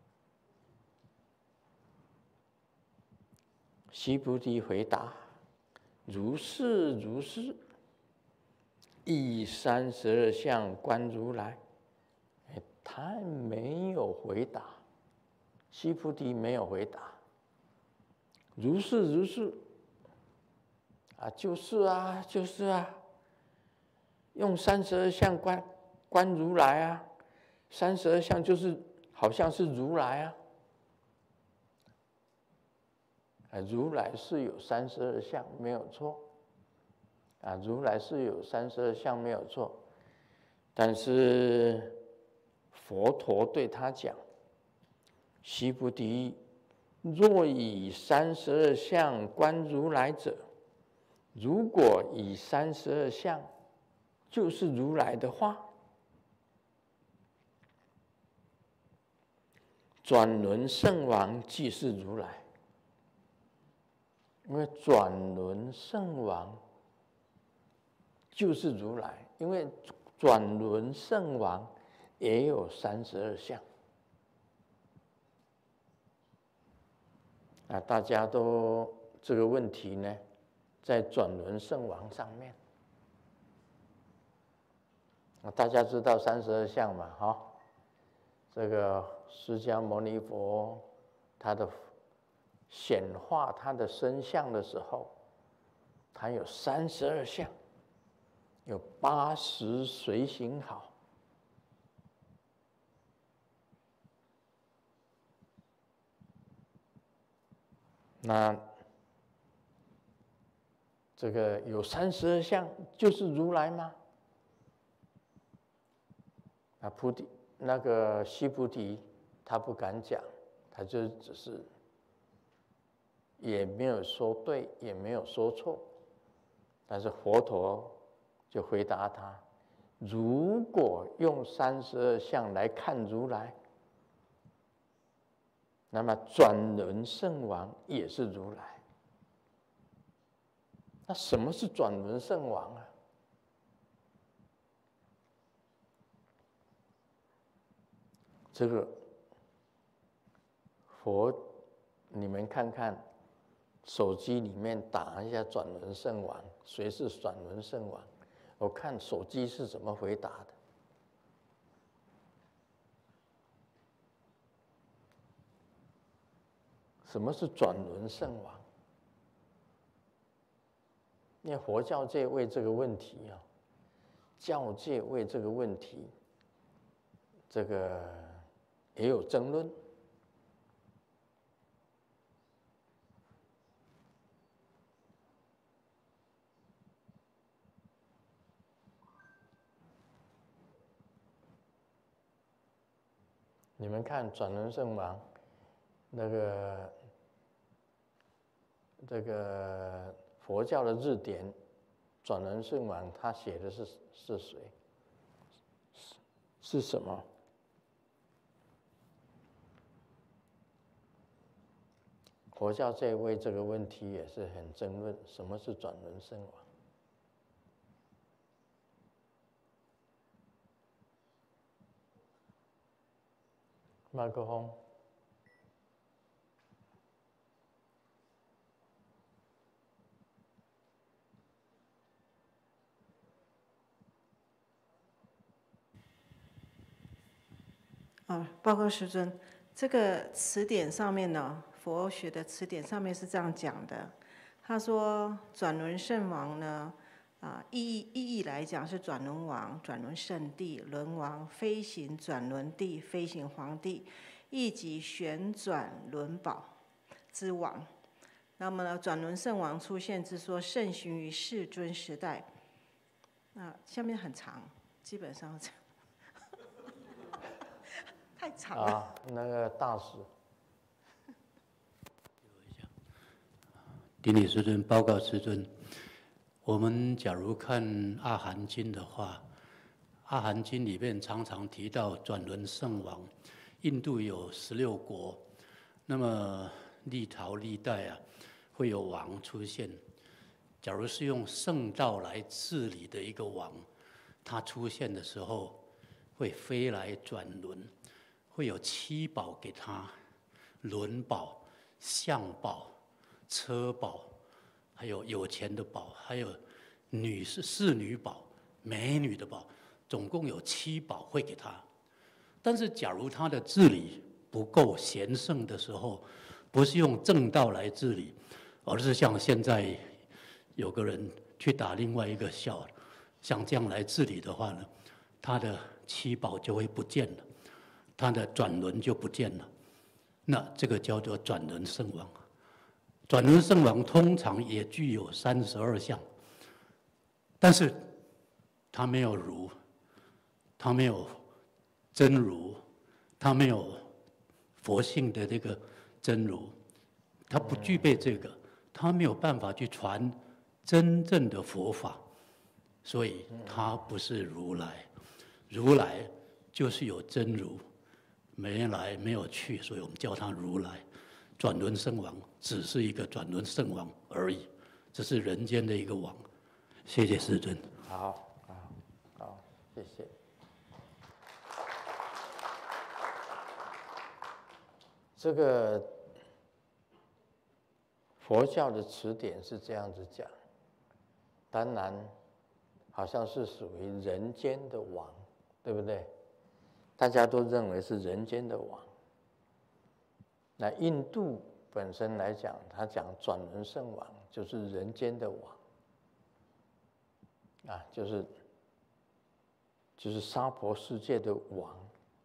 须菩提回答：如是如是，以32相观如来。他没有回答，须菩提没有回答。如是如是，就是用32相观如来32相就是好像是如来如来是有32相，没有错。如来是有32相，没有错。但是佛陀对他讲：须菩提，若以32相观如来者，如果以32相就是如来的话，转轮圣王即是如来。因为转轮圣王就是如来，因为转轮圣王也有32相。大家都这个问题呢，在转轮圣王上面。大家知道32相嘛？这个释迦牟尼佛他的显化他的身相的时候，他有32相，有80随行好。那这个有32相就是如来吗？那个须菩提他不敢讲，他就只是也没有说对，也没有说错，但是佛陀就回答他：如果用32相来看如来，那么转轮圣王也是如来。那什么是转轮圣王啊？这个佛，你们看看，手机里面打一下转轮圣王，谁是转轮圣王？我看手机是怎么回答的。什么是转轮圣王？因为佛教界为这个问题啊，教界为这个问题，这个也有争论。你们看转轮圣王，这个佛教的日典，转轮圣王他写的是谁？是什么？佛教界为这个问题也是很争论，什么是转轮圣王？麦克风。 报告师尊，这个词典上面呢，佛学的词典上面是这样讲的。他说转轮圣王呢，意义来讲是转轮王、转轮圣地、轮王、飞行转轮帝、飞行皇帝，以及旋转轮宝之王。那么呢，转轮圣王出现之说盛行于世尊时代。下面很长，基本上这样。太长了。 那个大师。 顶礼师尊，报告师尊。我们假如看《阿含经》的话，《阿含经》里面常常提到转轮圣王，印度有16国，那么历朝历代啊会有王出现。假如是用圣道来治理的一个王，他出现的时候会飞来转轮，会有7宝给他：轮宝、相宝、车宝，还有有钱的宝，还有侍女宝、美女的宝，总共有7宝会给他。但是假如他的治理不够贤圣的时候，不是用正道来治理，而是像现在有个人去打另外一个校，像这样来治理的话呢，他的7宝就会不见了，他的转轮就不见了。那这个叫做转轮圣王。转轮圣王通常也具有32相，但是他没有如，他没有真如，他没有佛性的这个真如，他不具备这个，他没有办法去传真正的佛法，所以他不是如来。如来就是有真如，没来没有去，所以我们叫他如来。转轮圣王只是一个转轮圣王而已，这是人间的一个王。谢谢师尊。 好，谢谢。这个佛教的词典是这样子讲，当然好像是属于人间的王，对不对？大家都认为是人间的王。那印度本身来讲，他讲转轮圣王就是人间的王，就是娑婆世界的王。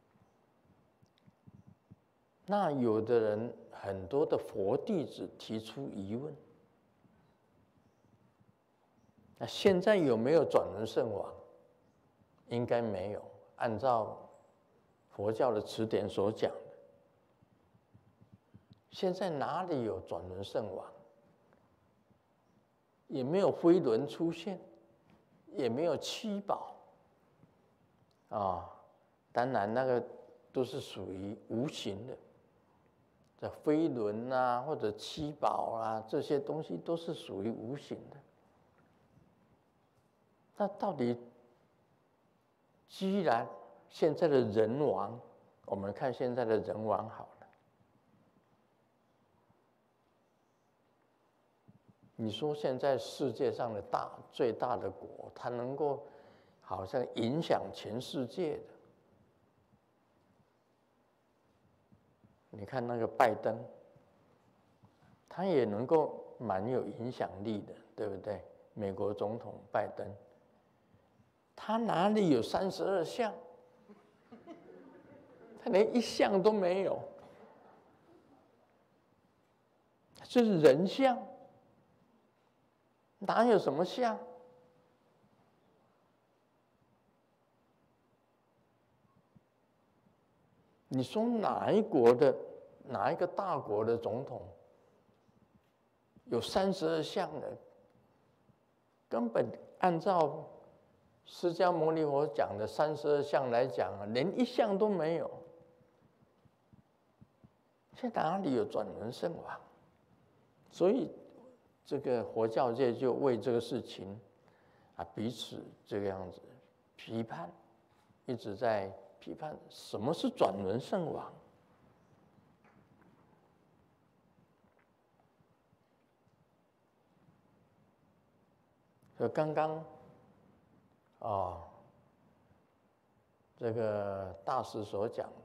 那有的人很多的佛弟子提出疑问， 那现在有没有转轮圣王？应该没有。按照佛教的词典所讲的，现在哪里有转轮圣王？也没有飞轮出现，也没有七宝啊。当然，那个都是属于无形的，这飞轮啊，或者七宝啊，这些东西都是属于无形的。那到底，既然现在的人王，我们看现在的人王好了，你说现在世界上的最大的国，它能够好像影响全世界的，你看那个拜登，他也能够蛮有影响力的，对不对？美国总统拜登，他哪里有32项？他连1项都没有，这是人相，哪有什么相？你说哪一个大国的总统有32项的？根本按照释迦牟尼佛讲的32项来讲啊，连1项都没有。现在哪里有转轮圣王？所以这个佛教界就为这个事情啊彼此这个样子批判，一直在批判什么是转轮圣王。就刚刚这个大师所讲的，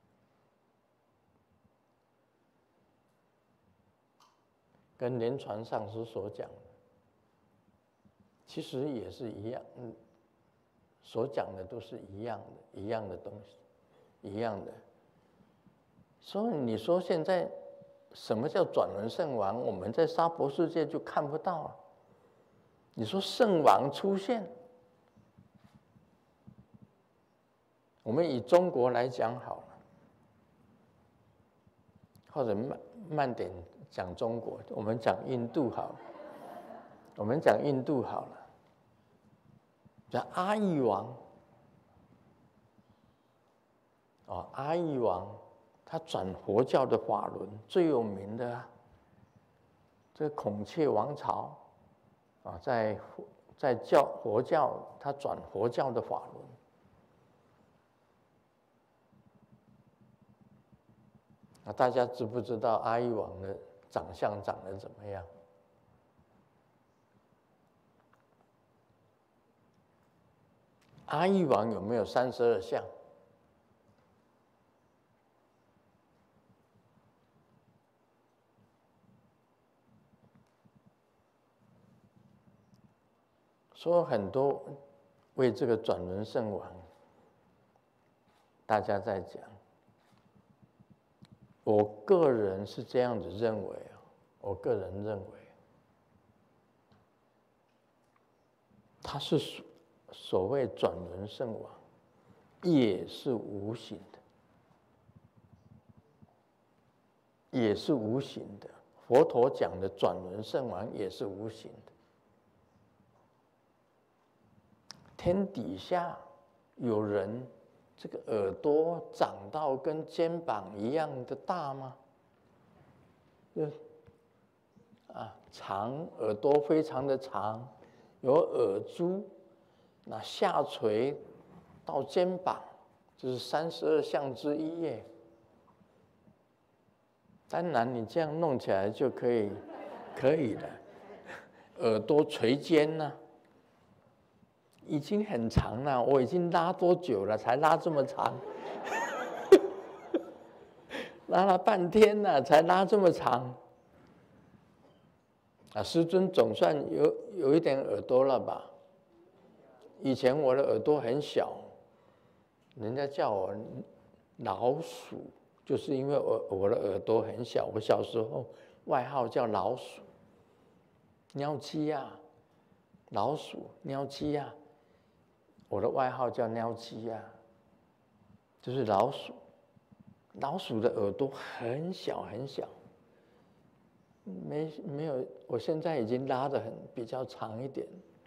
跟莲传上师所讲的，其实也是一样，所讲的都是一样的东西，一样的。所以你说现在什么叫转轮圣王？我们在娑婆世界就看不到啊。你说圣王出现，我们以中国来讲好了，或者慢点讲中国，我们讲印度好了。我们讲印度好了，叫阿育王。阿育王他转佛教的法轮，最有名的啊，这个孔雀王朝啊，在佛教，他转佛教的法轮。大家知不知道阿育王的长相长得怎么样？阿育王有没有32相？说很多为这个转轮圣王，大家在讲。我个人是这样子认为啊，我个人认为，他是所谓转轮圣王，也是无形的，也是无形的。佛陀讲的转轮圣王也是无形的。天底下有人这个耳朵长到跟肩膀一样的大吗？长，耳朵非常的长，有耳珠，那下垂到肩膀，这是32相之一耶。当然，你这样弄起来就可以了。耳朵垂肩呢？已经很长了，我已经拉多久了才拉这么长？拉了半天了才拉这么长。师尊总算有一点耳朵了吧？以前我的耳朵很小，人家叫我老鼠，就是因为我的耳朵很小。我小时候外号叫老鼠，尿鸡啊。 老鼠、鸟鸡啊，我的外号叫鸟鸡啊，就是老鼠。老鼠的耳朵很小很小，没有，我现在已经拉得比较长一点。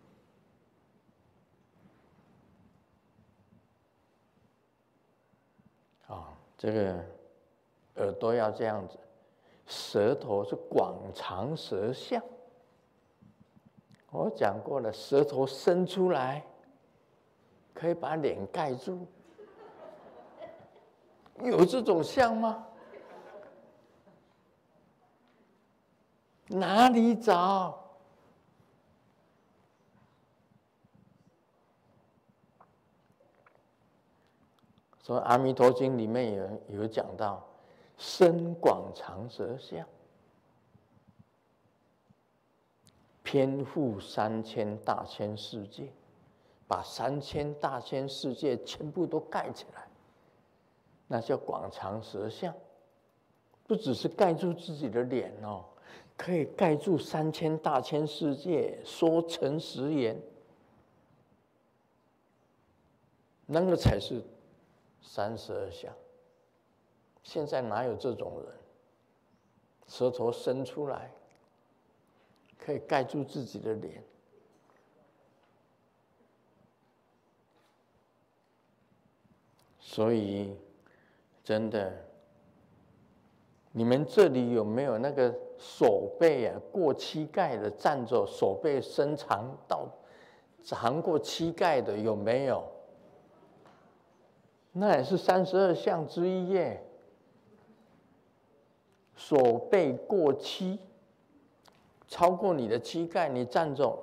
这个耳朵要这样子，舌头是广长舌相。我讲过了，舌头伸出来，可以把脸盖住。有这种像吗？哪里找？所以《阿弥陀经》里面有讲到，身广长舌相，遍覆3000大千世界，把3000大千世界全部都盖起来，那叫广长舌相。不只是盖住自己的脸哦，可以盖住3000大千世界，说诚实言，那个才是32相。现在哪有这种人？舌头伸出来，可以盖住自己的脸。所以，真的，你们这里有没有那个手背啊过膝盖的站着，手背伸长长过膝盖的有没有？那也是32相之一耶。手背过膝，超过你的膝盖，你站着。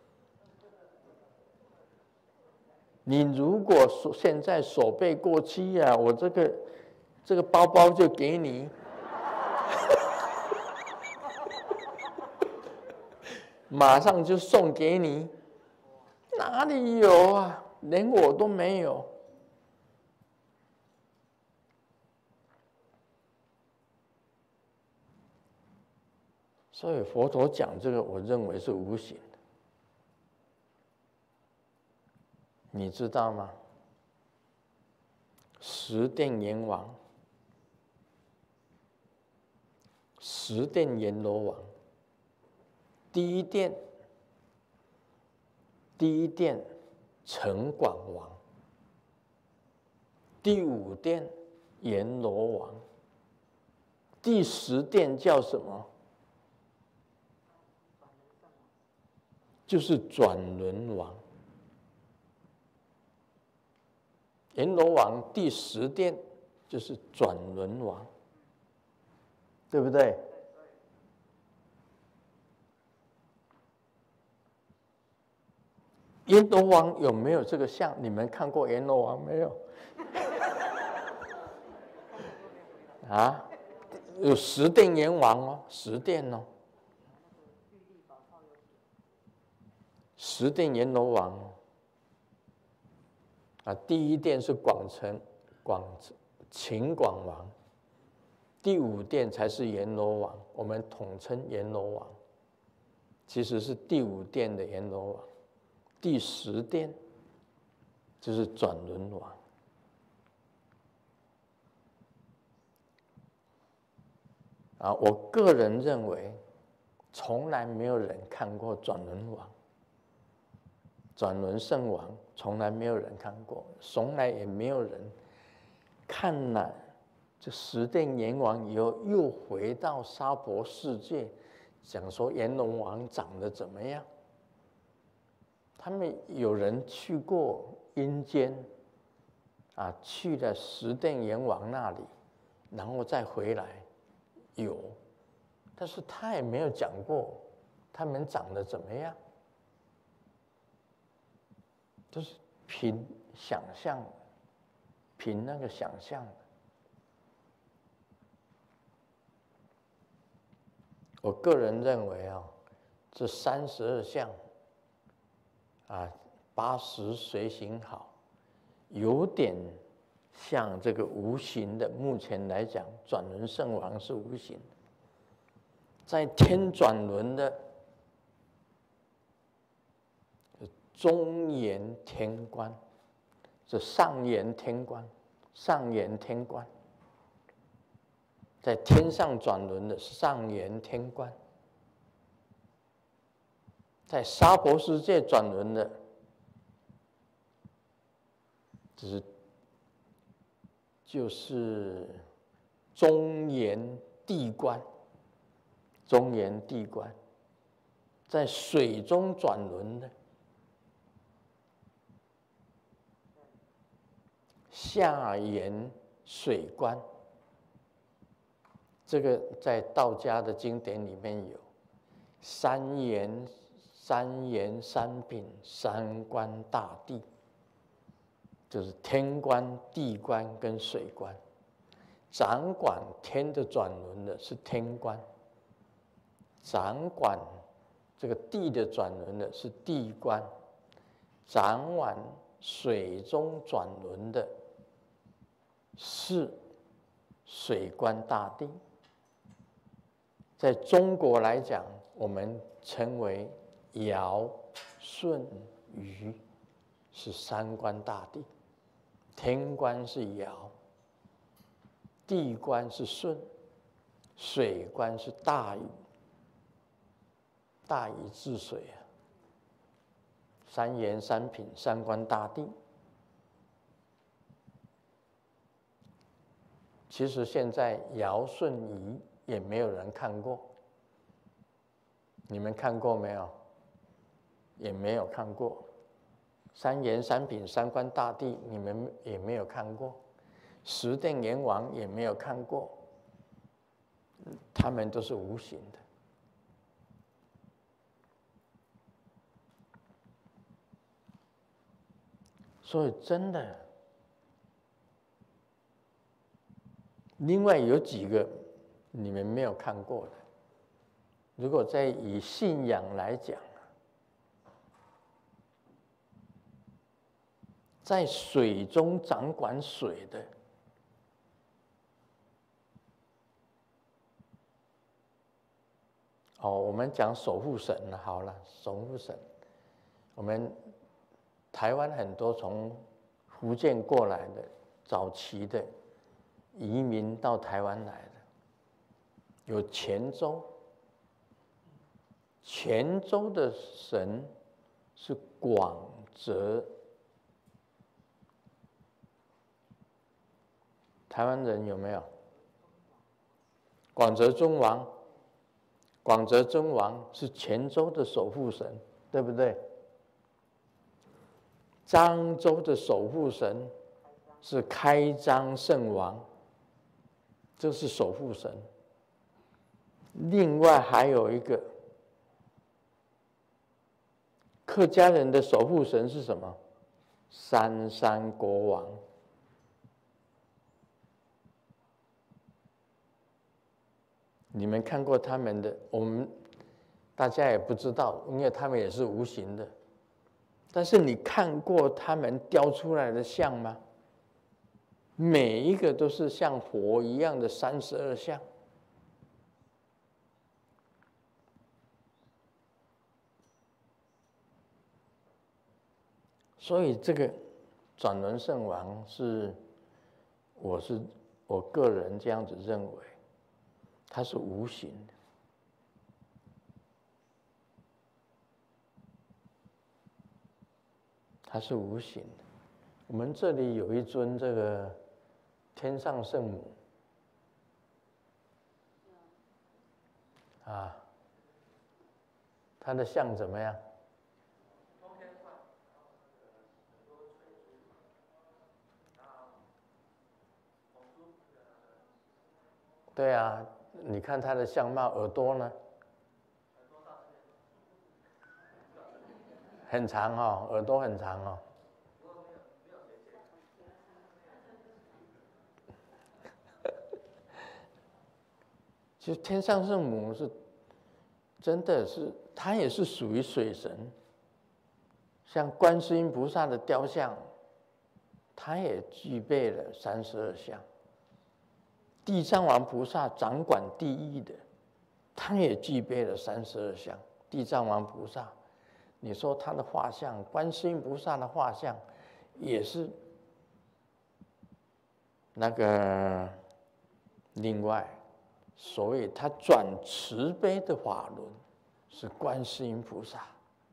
你如果现在手背过膝啊，我这个包包就给你。马上就送给你。哪里有啊？连我都没有。所以佛陀讲这个，我认为是无形的，你知道吗？10殿阎王，10殿阎罗王，第一殿城广王，第5殿阎罗王，第10殿叫什么？就是转轮王。阎罗王第10殿就是转轮王，对不对？阎罗王有没有这个像？你们看过阎罗王没有？啊，有10殿阎王哦，10殿哦。10殿阎罗王啊，第1殿是秦广王，第5殿才是阎罗王，我们统称阎罗王，其实是第5殿的阎罗王，第10殿就是转轮王。啊，我个人认为，从来没有人看过转轮王。转轮圣王从来没有人看过，从来也没有人看了这10殿阎王以后，又回到娑婆世界，讲说阎罗王长得怎么样。他们有人去过阴间，啊，去了10殿阎王那里，然后再回来，有，但是他也没有讲过他们长得怎么样。都是凭想象，凭那个想象的。我个人认为啊，这32相啊，80随行好，有点像这个无形的。目前来讲，转轮圣王是无形的，在天转轮的中延天官，这上延天官，上延天官，在天上转轮的上延天官，在娑婆世界转轮的，就是中延地官，中延地官，在水中转轮的下延水官，这个在道家的经典里面有三延三品三官大帝，就是天官、地官跟水官。掌管天的转轮的是天官，掌管这个地的转轮的是地官，掌管水中转轮的是水官大帝。在中国来讲，我们称为尧、舜、禹是三官大帝，天官是尧，地官是舜，水官是大禹，大禹治水啊，三延三品三官大帝。其实现在尧、舜、禹也没有人看过，你们看过没有？也没有看过。三延三品三官大帝你们也没有看过，十殿阎王也没有看过，他们都是无形的。所以真的，另外有几个你们没有看过的，如果在以信仰来讲，在水中掌管水的，我们讲守护神好了，守护神，我们台湾很多从福建过来的早期的移民到台湾来的，有泉州，泉州的神是广泽。台湾人有没有？广泽尊王，广泽尊王是泉州的守护神，对不对？漳州的守护神是开漳圣王，这是守护神。另外还有一个客家人的守护神是什么？三山国王。你们看过他们的，我们大家也不知道，因为他们也是无形的。但是你看过他们雕出来的像吗？每一个都是像佛一样的32像。所以这个转轮圣王我个人这样子认为，它是无形的。它是无形的。我们这里有一尊这个天上圣母，它的像怎么样？对啊，你看它的相貌，耳朵呢？很长哦，耳朵很长哦。其实天上圣母是真的是，她也是属于水神。像观世音菩萨的雕像，它也具备了32相。地藏王菩萨掌管地狱的，他也具备了32相。地藏王菩萨你说他的画像，观世音菩萨的画像，也是那个另外所谓他转慈悲的法轮是观世音菩萨，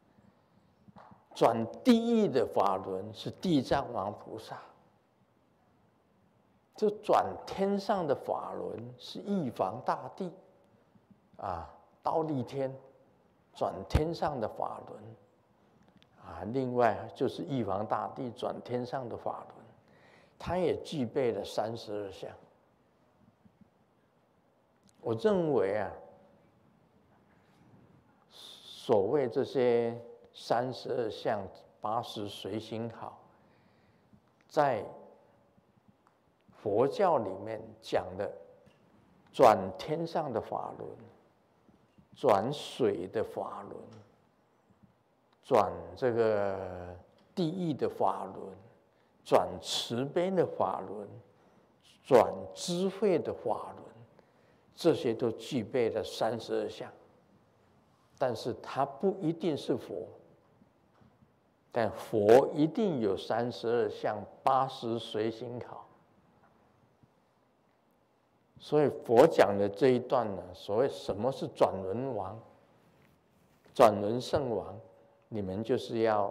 转地狱的法轮是地藏王菩萨，这转天上的法轮是玉皇大帝啊，忉利天转天上的法轮啊，另外就是玉皇大帝转天上的法轮，他也具备了32相。我认为啊，所谓这些32相、80随心好，在佛教里面讲的转天上的法轮、转水的法轮、转这个地狱的法轮、转慈悲的法轮、转智慧的法轮，这些都具备了32相。但是它不一定是佛，但佛一定有32相、80随心好。所以佛讲的这一段呢，所谓什么是转轮王、转轮圣王，你们就是要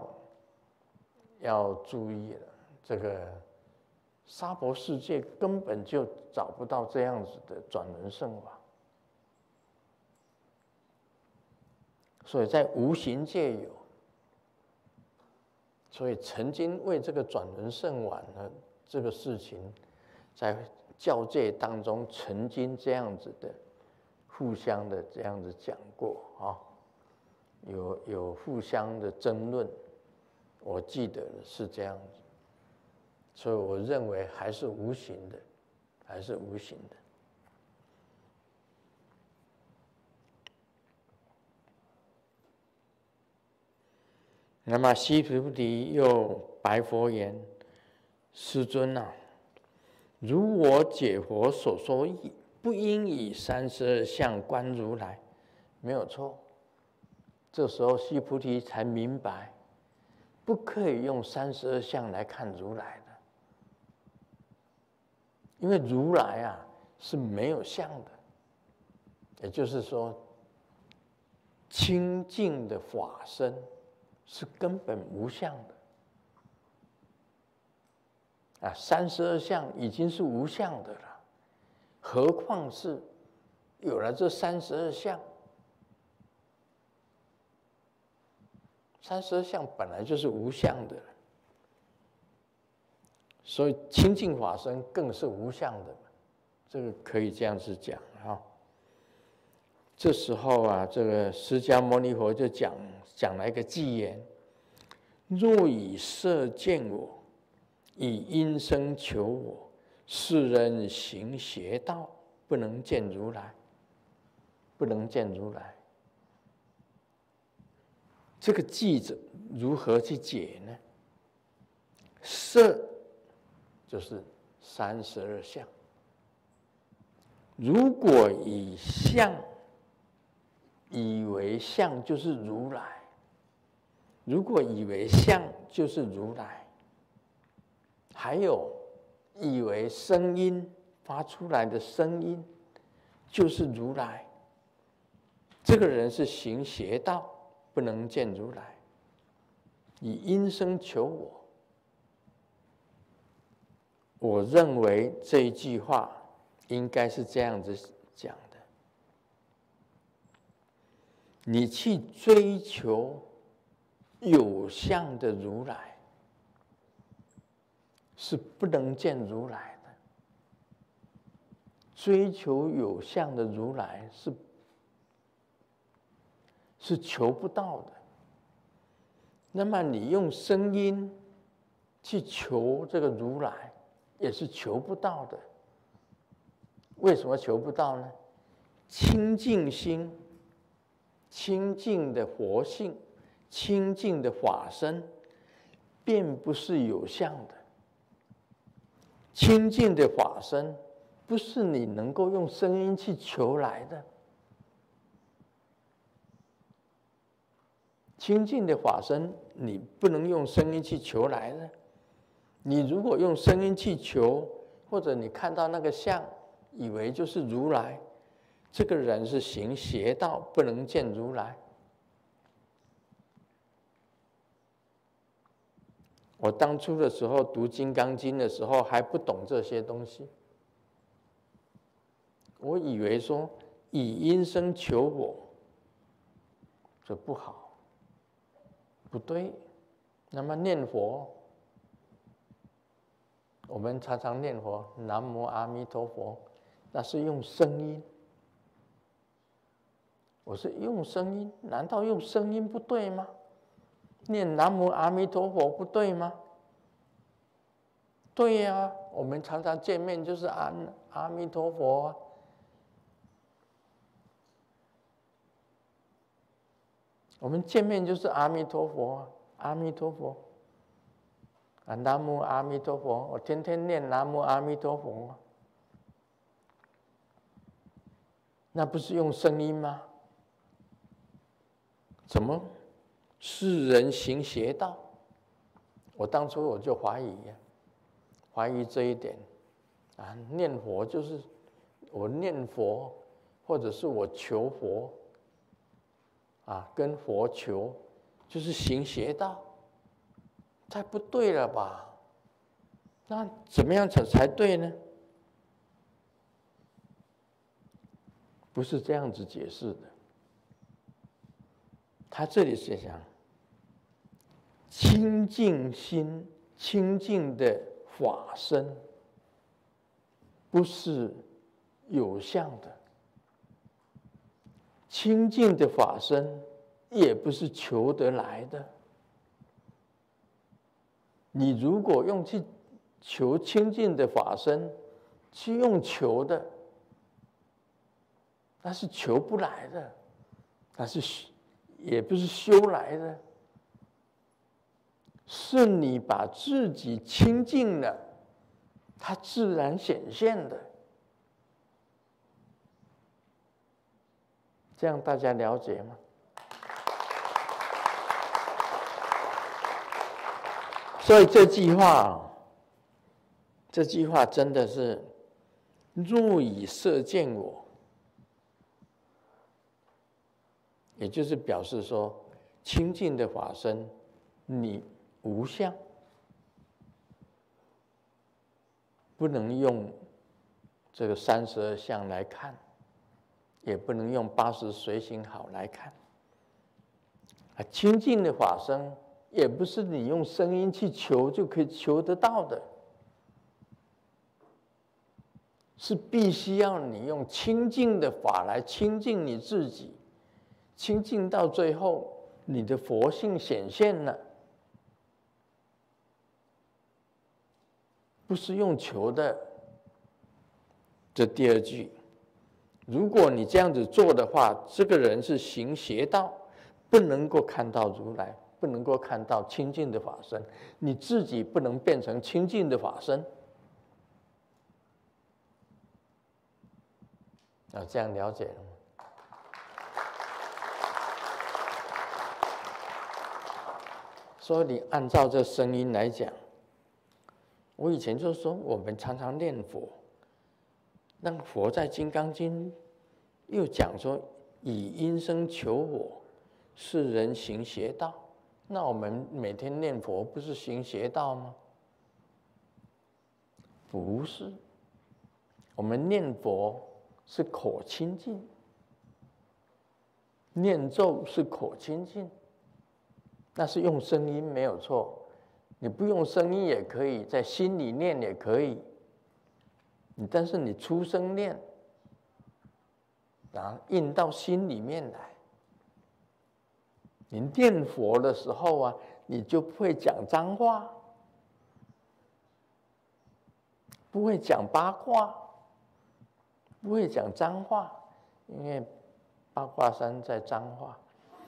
注意了。这个娑婆世界根本就找不到这样子的转轮圣王，所以在无形界有。所以曾经为这个转轮圣王呢这个事情，在教界当中曾经这样子的互相的这样子讲过啊，有互相的争论，我记得是这样子。所以我认为还是无形的，还是无形的。那么须菩提又白佛言：“世尊啊，如我解佛所说义，不应以32相观如来。”没有错。这时候须菩提才明白，不可以用32相来看如来的，因为如来啊是没有相的，也就是说，清净的法身是根本无相的。32相已经是无相的了，何况是有了这32相？32相本来就是无相的，所以清净法身更是无相的，这个可以这样子讲啊。这时候啊，这个释迦牟尼佛就讲了一个偈言：若以色见我，以音声求我，世人行邪道，不能见如来。不能见如来。这个偈子如何去解呢？色就是32相，如果以相以为相就是如来，如果以为相就是如来，还有以为声音发出来的声音就是如来，这个人是行邪道，不能见如来。以音声求我，我认为这一句话应该是这样子讲的：你去追求有相的如来，是不能见如来的。追求有相的如来是求不到的。那么你用声音去求这个如来，也是求不到的。为什么求不到呢？清净心、清净的佛性、清净的法身，并不是有相的。清净的法身，不是你能够用声音去求来的。 清净的法身，你不能用声音去求来的。你如果用声音去求，或者你看到那个相，以为就是如来，这个人是行邪道，不能见如来。我当初的时候读《金刚经》的时候还不懂这些东西，我以为说以音声求我，这不好，不对。那么念佛，我们常常念佛，南无阿弥陀佛，那是用声音。我是用声音，难道用声音不对吗？念南无阿弥陀佛不对吗？对呀，我们常常见面就是阿弥陀佛啊。我们见面就是阿弥陀佛啊，阿弥陀佛啊，南无阿弥陀佛，我天天念南无阿弥陀佛啊，那不是用声音吗？怎么世人行邪道？我当初我就怀疑这一点啊，念佛就是我念佛，或者是我求佛啊，跟佛求，就是行邪道，太不对了吧？那怎么样才对呢？不是这样子解释的。他这里是讲清净心、清净的法身，不是有相的；清净的法身，也不是求得来的。你如果用去求清净的法身，去用求的，那是求不来的，那是也不是修来的，是你把自己清净了，它自然显现的。这样大家了解吗？所以这句话真的是若以色见我，也就是表示说，清净的法身，你无相，不能用这个32相来看，也不能用80随行好来看。啊，清净的法身，也不是你用声音去求就可以求得到的，是必须要你用清净的法来清净你自己。清净到最后，你的佛性显现了，不是用求的。这第二句，如果你这样子做的话，这个人是行邪道，不能够看到如来，不能够看到清净的法身，你自己不能变成清净的法身。这样了解了吗？所以你按照这声音来讲，我以前就说，我们常常念佛，那佛在《金刚经》又讲说，以音声求我，是人行邪道。那我们每天念佛不是行邪道吗？不是，我们念佛是口清净，念咒是口清净。那是用声音没有错，你不用声音也可以，在心里念也可以。但是你出声念，然后印到心里面来。你念佛的时候啊，你就不会讲脏话，不会讲八卦，不会讲脏话，因为八卦山在彰化。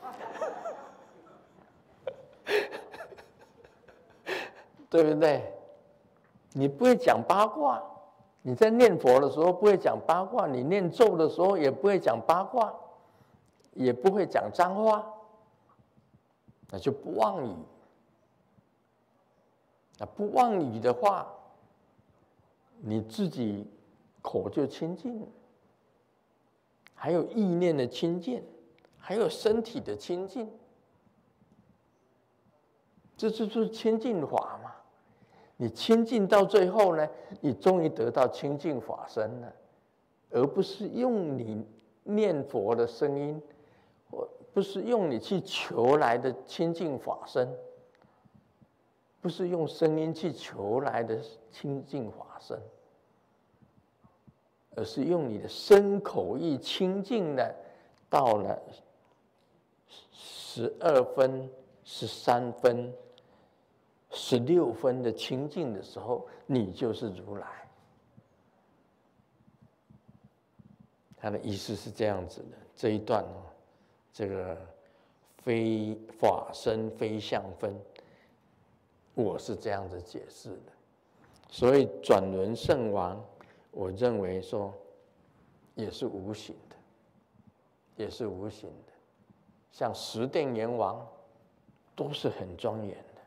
对不对？你不会讲八卦，你在念佛的时候不会讲八卦，你念咒的时候也不会讲八卦，也不会讲脏话。 那就不妄语。那不妄语的话，你自己口就清净了，还有意念的清净，还有身体的清净，这就是清净法嘛。你清净到最后呢，你终于得到清净法身了，而不是用你念佛的声音，或不是用你去求来的清净法身，不是用声音去求来的清净法身，而是用你的身口意清净的，到了12分、13分、16分的清净的时候，你就是如来。他的意思是这样子的，这一段哦，这个非法身非相分，我是这样子解释的。所以转轮圣王，我认为说也是无形的，也是无形的。像十殿阎王都是很庄严的，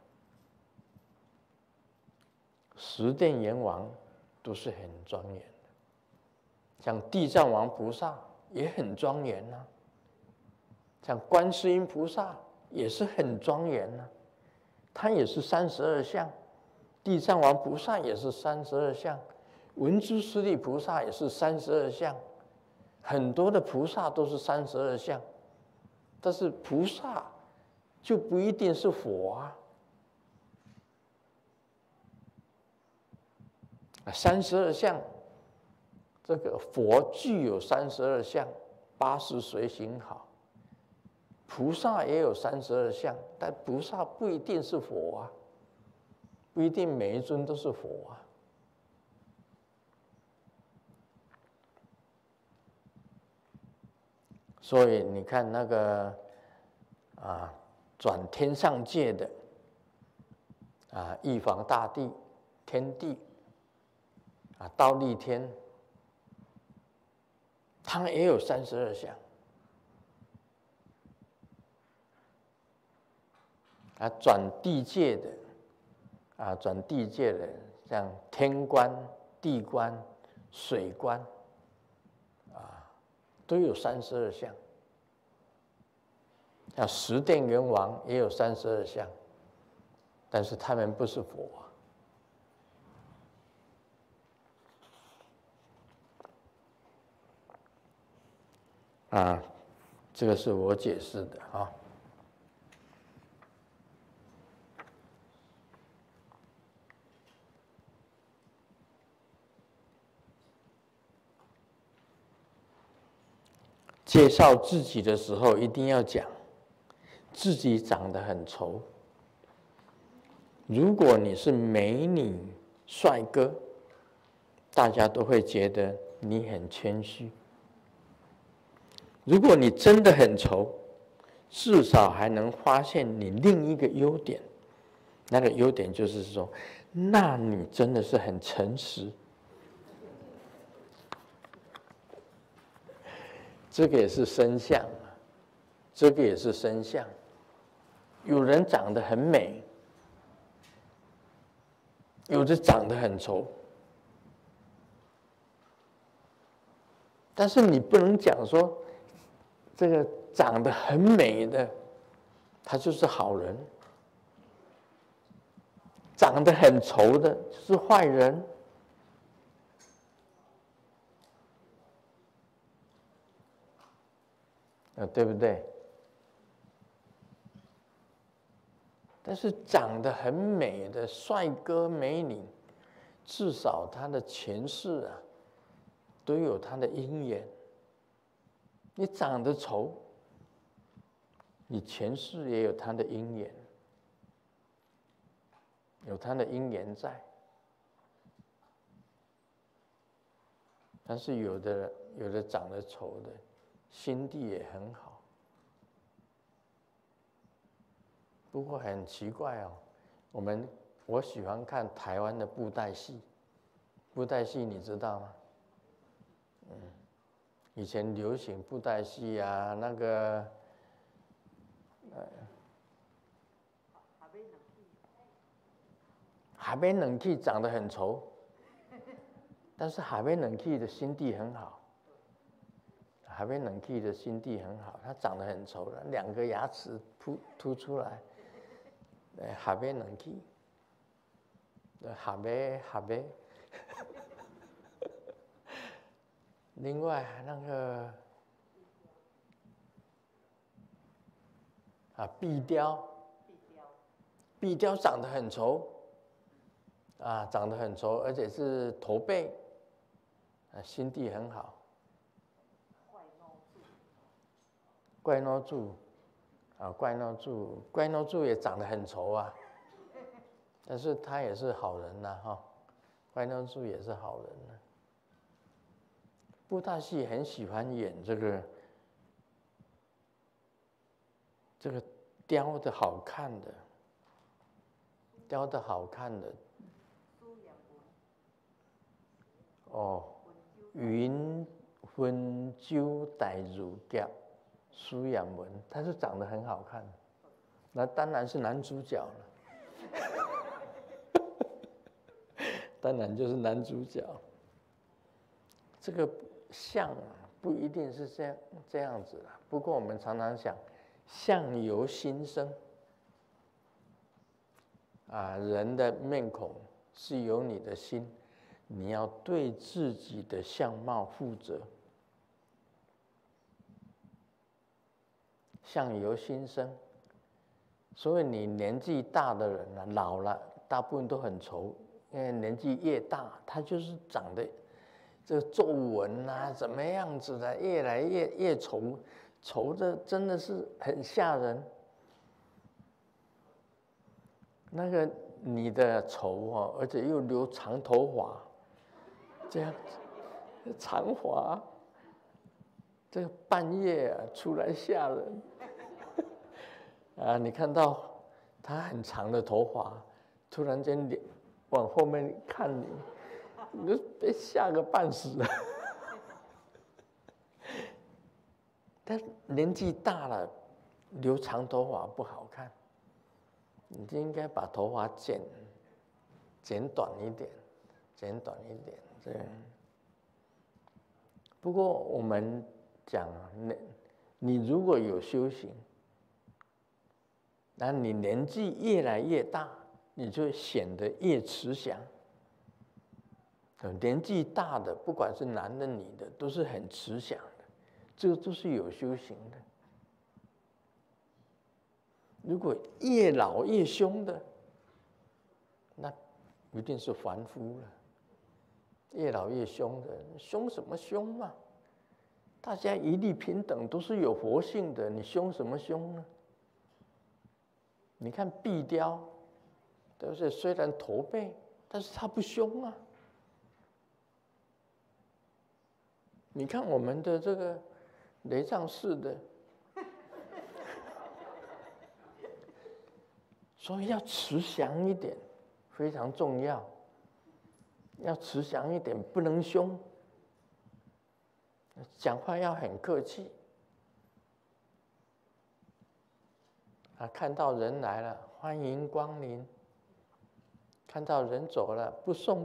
十殿阎王都是很庄严的。像地藏王菩萨也很庄严啊，像观世音菩萨也是很庄严啊，他也是32相，地藏王菩萨也是32相，文殊师利菩萨也是32相，很多的菩萨都是32相，但是菩萨就不一定是佛啊。32相，这个佛具有32相，80随行好。菩萨也有32相，但菩萨不一定是佛啊，不一定每一尊都是佛啊。所以你看那个转天上界的玉皇大帝、天帝忉利天，他也有32相。转地界的转地界的，像天官、地官、水官都有32相。像十殿阎王也有32相，但是他们不是佛这个是我解释的啊。介绍自己的时候，一定要讲自己长得很丑。如果你是美女、帅哥，大家都会觉得你很谦虚。如果你真的很丑，至少还能发现你另一个优点，那个优点就是说，那你真的是很诚实。这个也是身相，这个也是身相。有人长得很美，有的长得很丑，但是你不能讲说这个长得很美的他就是好人，长得很丑的就是坏人。对不对？但是长得很美的帅哥美女，至少他的前世都有他的因缘。你长得丑，你前世也有他的因缘，有他的因缘在。但是有的长得丑的，心地也很好。不过很奇怪哦，我喜欢看台湾的布袋戏，布袋戏你知道吗？以前流行布袋戏那个海边冷气长得很丑，但是海边冷气的心地很好。海边冷气的心地很好，它长得很丑的，2个牙齿凸出来。海边冷气，海边。另外那个壁雕长得很丑，长得很丑，而且是驼背，心地很好。怪孬柱，怪孬柱也长得很丑啊，但是他也是好人呐，怪孬柱也是好人呐。布大戏很喜欢演这个雕的好看的，云分鸠带乳夹。苏养文，他是长得很好看，那当然是男主角了，当然就是男主角。这个相不一定是这样子啦，不过我们常常想，相由心生，人的面孔是由你的心，你要对自己的相貌负责。相由心生，所以你年纪大的人啊，老了，大部分都很丑，因为年纪越大，他就是长得这个皱纹啊，怎么样子的，越来越丑，丑的真的是很吓人。那个你的丑而且又留长头发，这样长发。这个半夜出来吓人，你看到他很长的头发，突然间脸往后面看你，你就被吓个半死了。但年纪大了，留长头发不好看，你就应该把头发剪短一点，这样。不过我们讲你如果有修行，那你年纪越来越大，你就显得越慈祥。年纪大的，不管是男的女的，都是很慈祥的，这个都是有修行的。如果越老越凶的，那一定是凡夫了。越老越凶的，凶什么凶嘛？大家一律平等，都是有佛性的，你凶什么凶呢？你看壁雕，对不对？虽然驼背，但是他不凶啊。你看我们的这个雷藏寺的，所以要慈祥一点，非常重要。要慈祥一点，不能凶。讲话要很客气。看到人来了，欢迎光临。看到人走了，不送。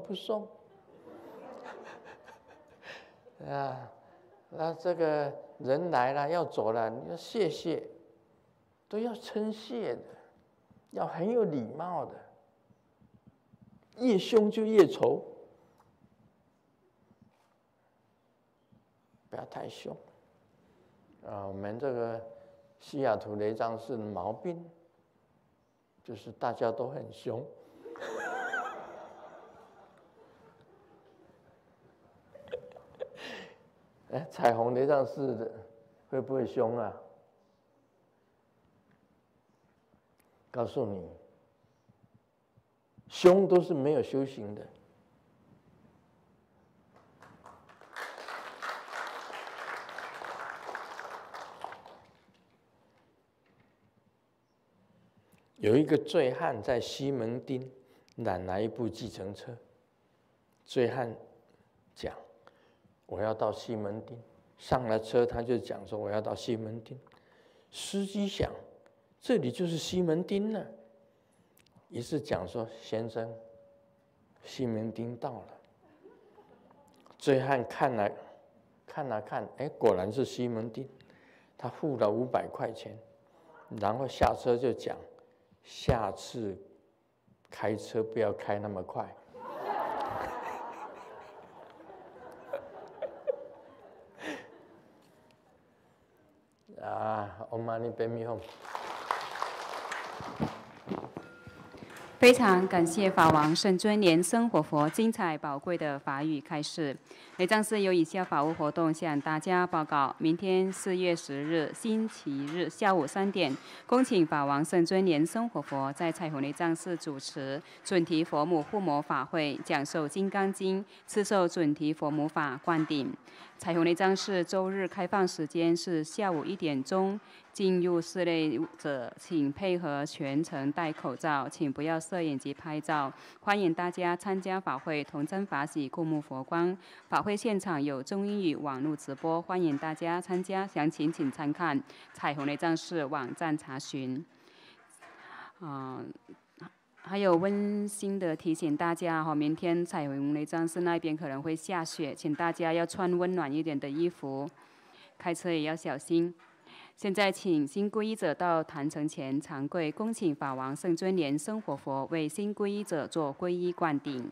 那这个人来了要走了，你要谢谢，都要称谢的，要很有礼貌的。越凶就越丑。不要太凶，我们这个西雅图雷藏寺的毛病，就是大家都很凶。彩虹雷藏寺的会不会凶啊？告诉你，凶都是没有修行的。有一个醉汉在西门町揽来一部计程车，醉汉讲：“我要到西门町。”上了车他就讲说：“我要到西门町。”司机想：“这里就是西门町了。”于是讲说：“先生， 西门町到了。醉汉看了，哎，果然是西门町。他付了500块钱，然后下车就讲，下次开车不要开那么快。Om Mani Padme Hum。 非常感谢法王圣尊莲生活佛精彩宝贵的法语开示。内藏寺有以下法务活动向大家报告：明天4月10日星期日下午3点，恭请法王圣尊莲生活佛在彩虹内藏寺主持准提佛母护摩法会，讲授《金刚经》，赐授准提佛母法灌顶。彩虹内藏寺周日开放时间是下午1点钟。进入室内者，请配合全程戴口罩，请不要摄影及拍照。欢迎大家参加法会，同增法喜，共沐佛光。法会现场有中英语网络直播，欢迎大家参加。详情请参看彩虹内藏寺网站查询。还有温馨的提醒大家明天彩虹内藏寺那边可能会下雪，请大家要穿温暖一点的衣服，开车也要小心。现在请新皈依者到坛城前长跪，恭请法王圣尊莲生活佛为新皈依者做皈依灌顶。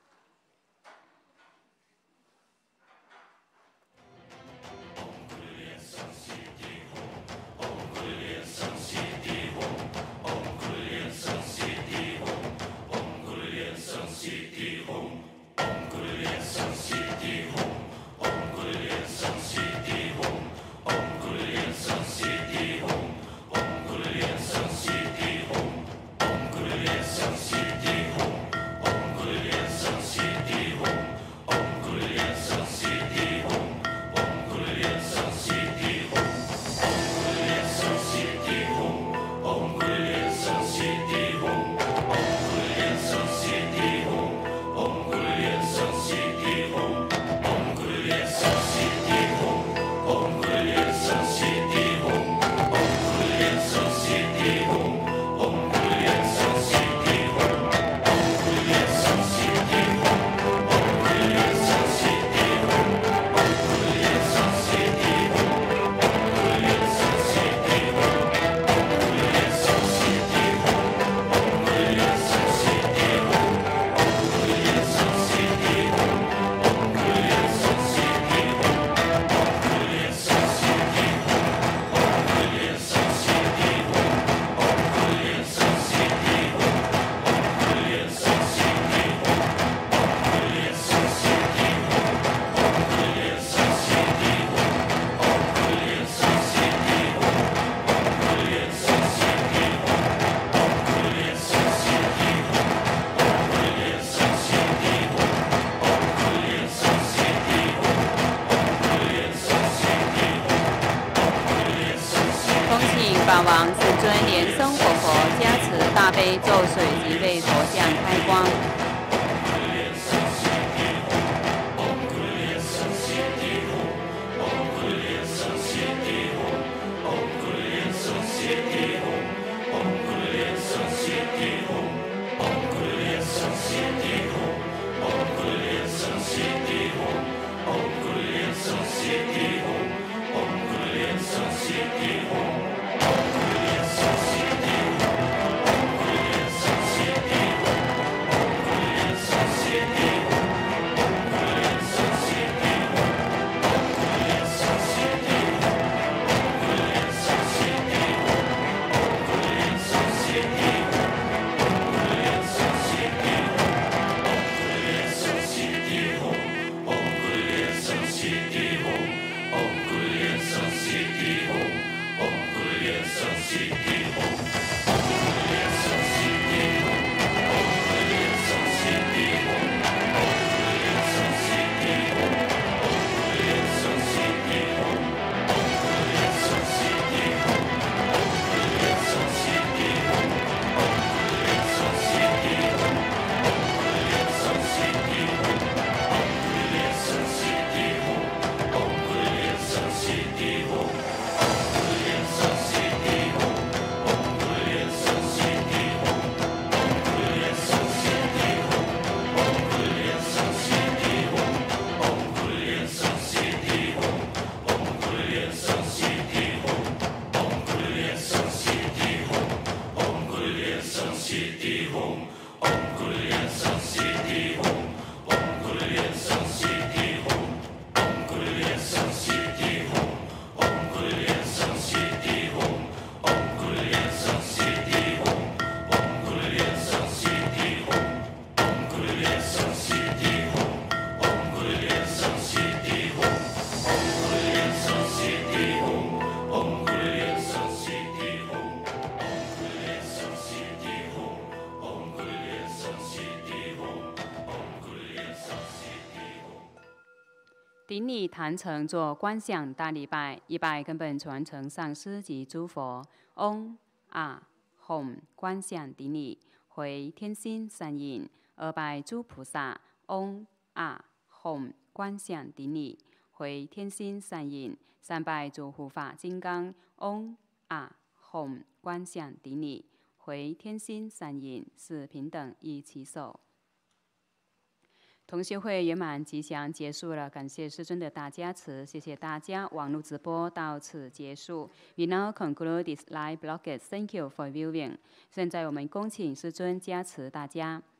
法王圣尊莲生活佛加持大悲咒水即为佛像开光。 顶礼坛城做观想大礼拜，一拜根本传承上师及诸佛。嗡啊吽观想顶礼，回天心善引。二拜诸菩萨。嗡啊吽观想顶礼，回天心善引。三拜诸护法金刚。嗡啊吽观想顶礼，回天心善引。四平等一起手。同修会圆满吉祥结束了，感谢师尊的大加持，谢谢大家。网络直播到此结束。We now conclude this live broadcast. Thank you for viewing. 现在我们恭请师尊加持大家。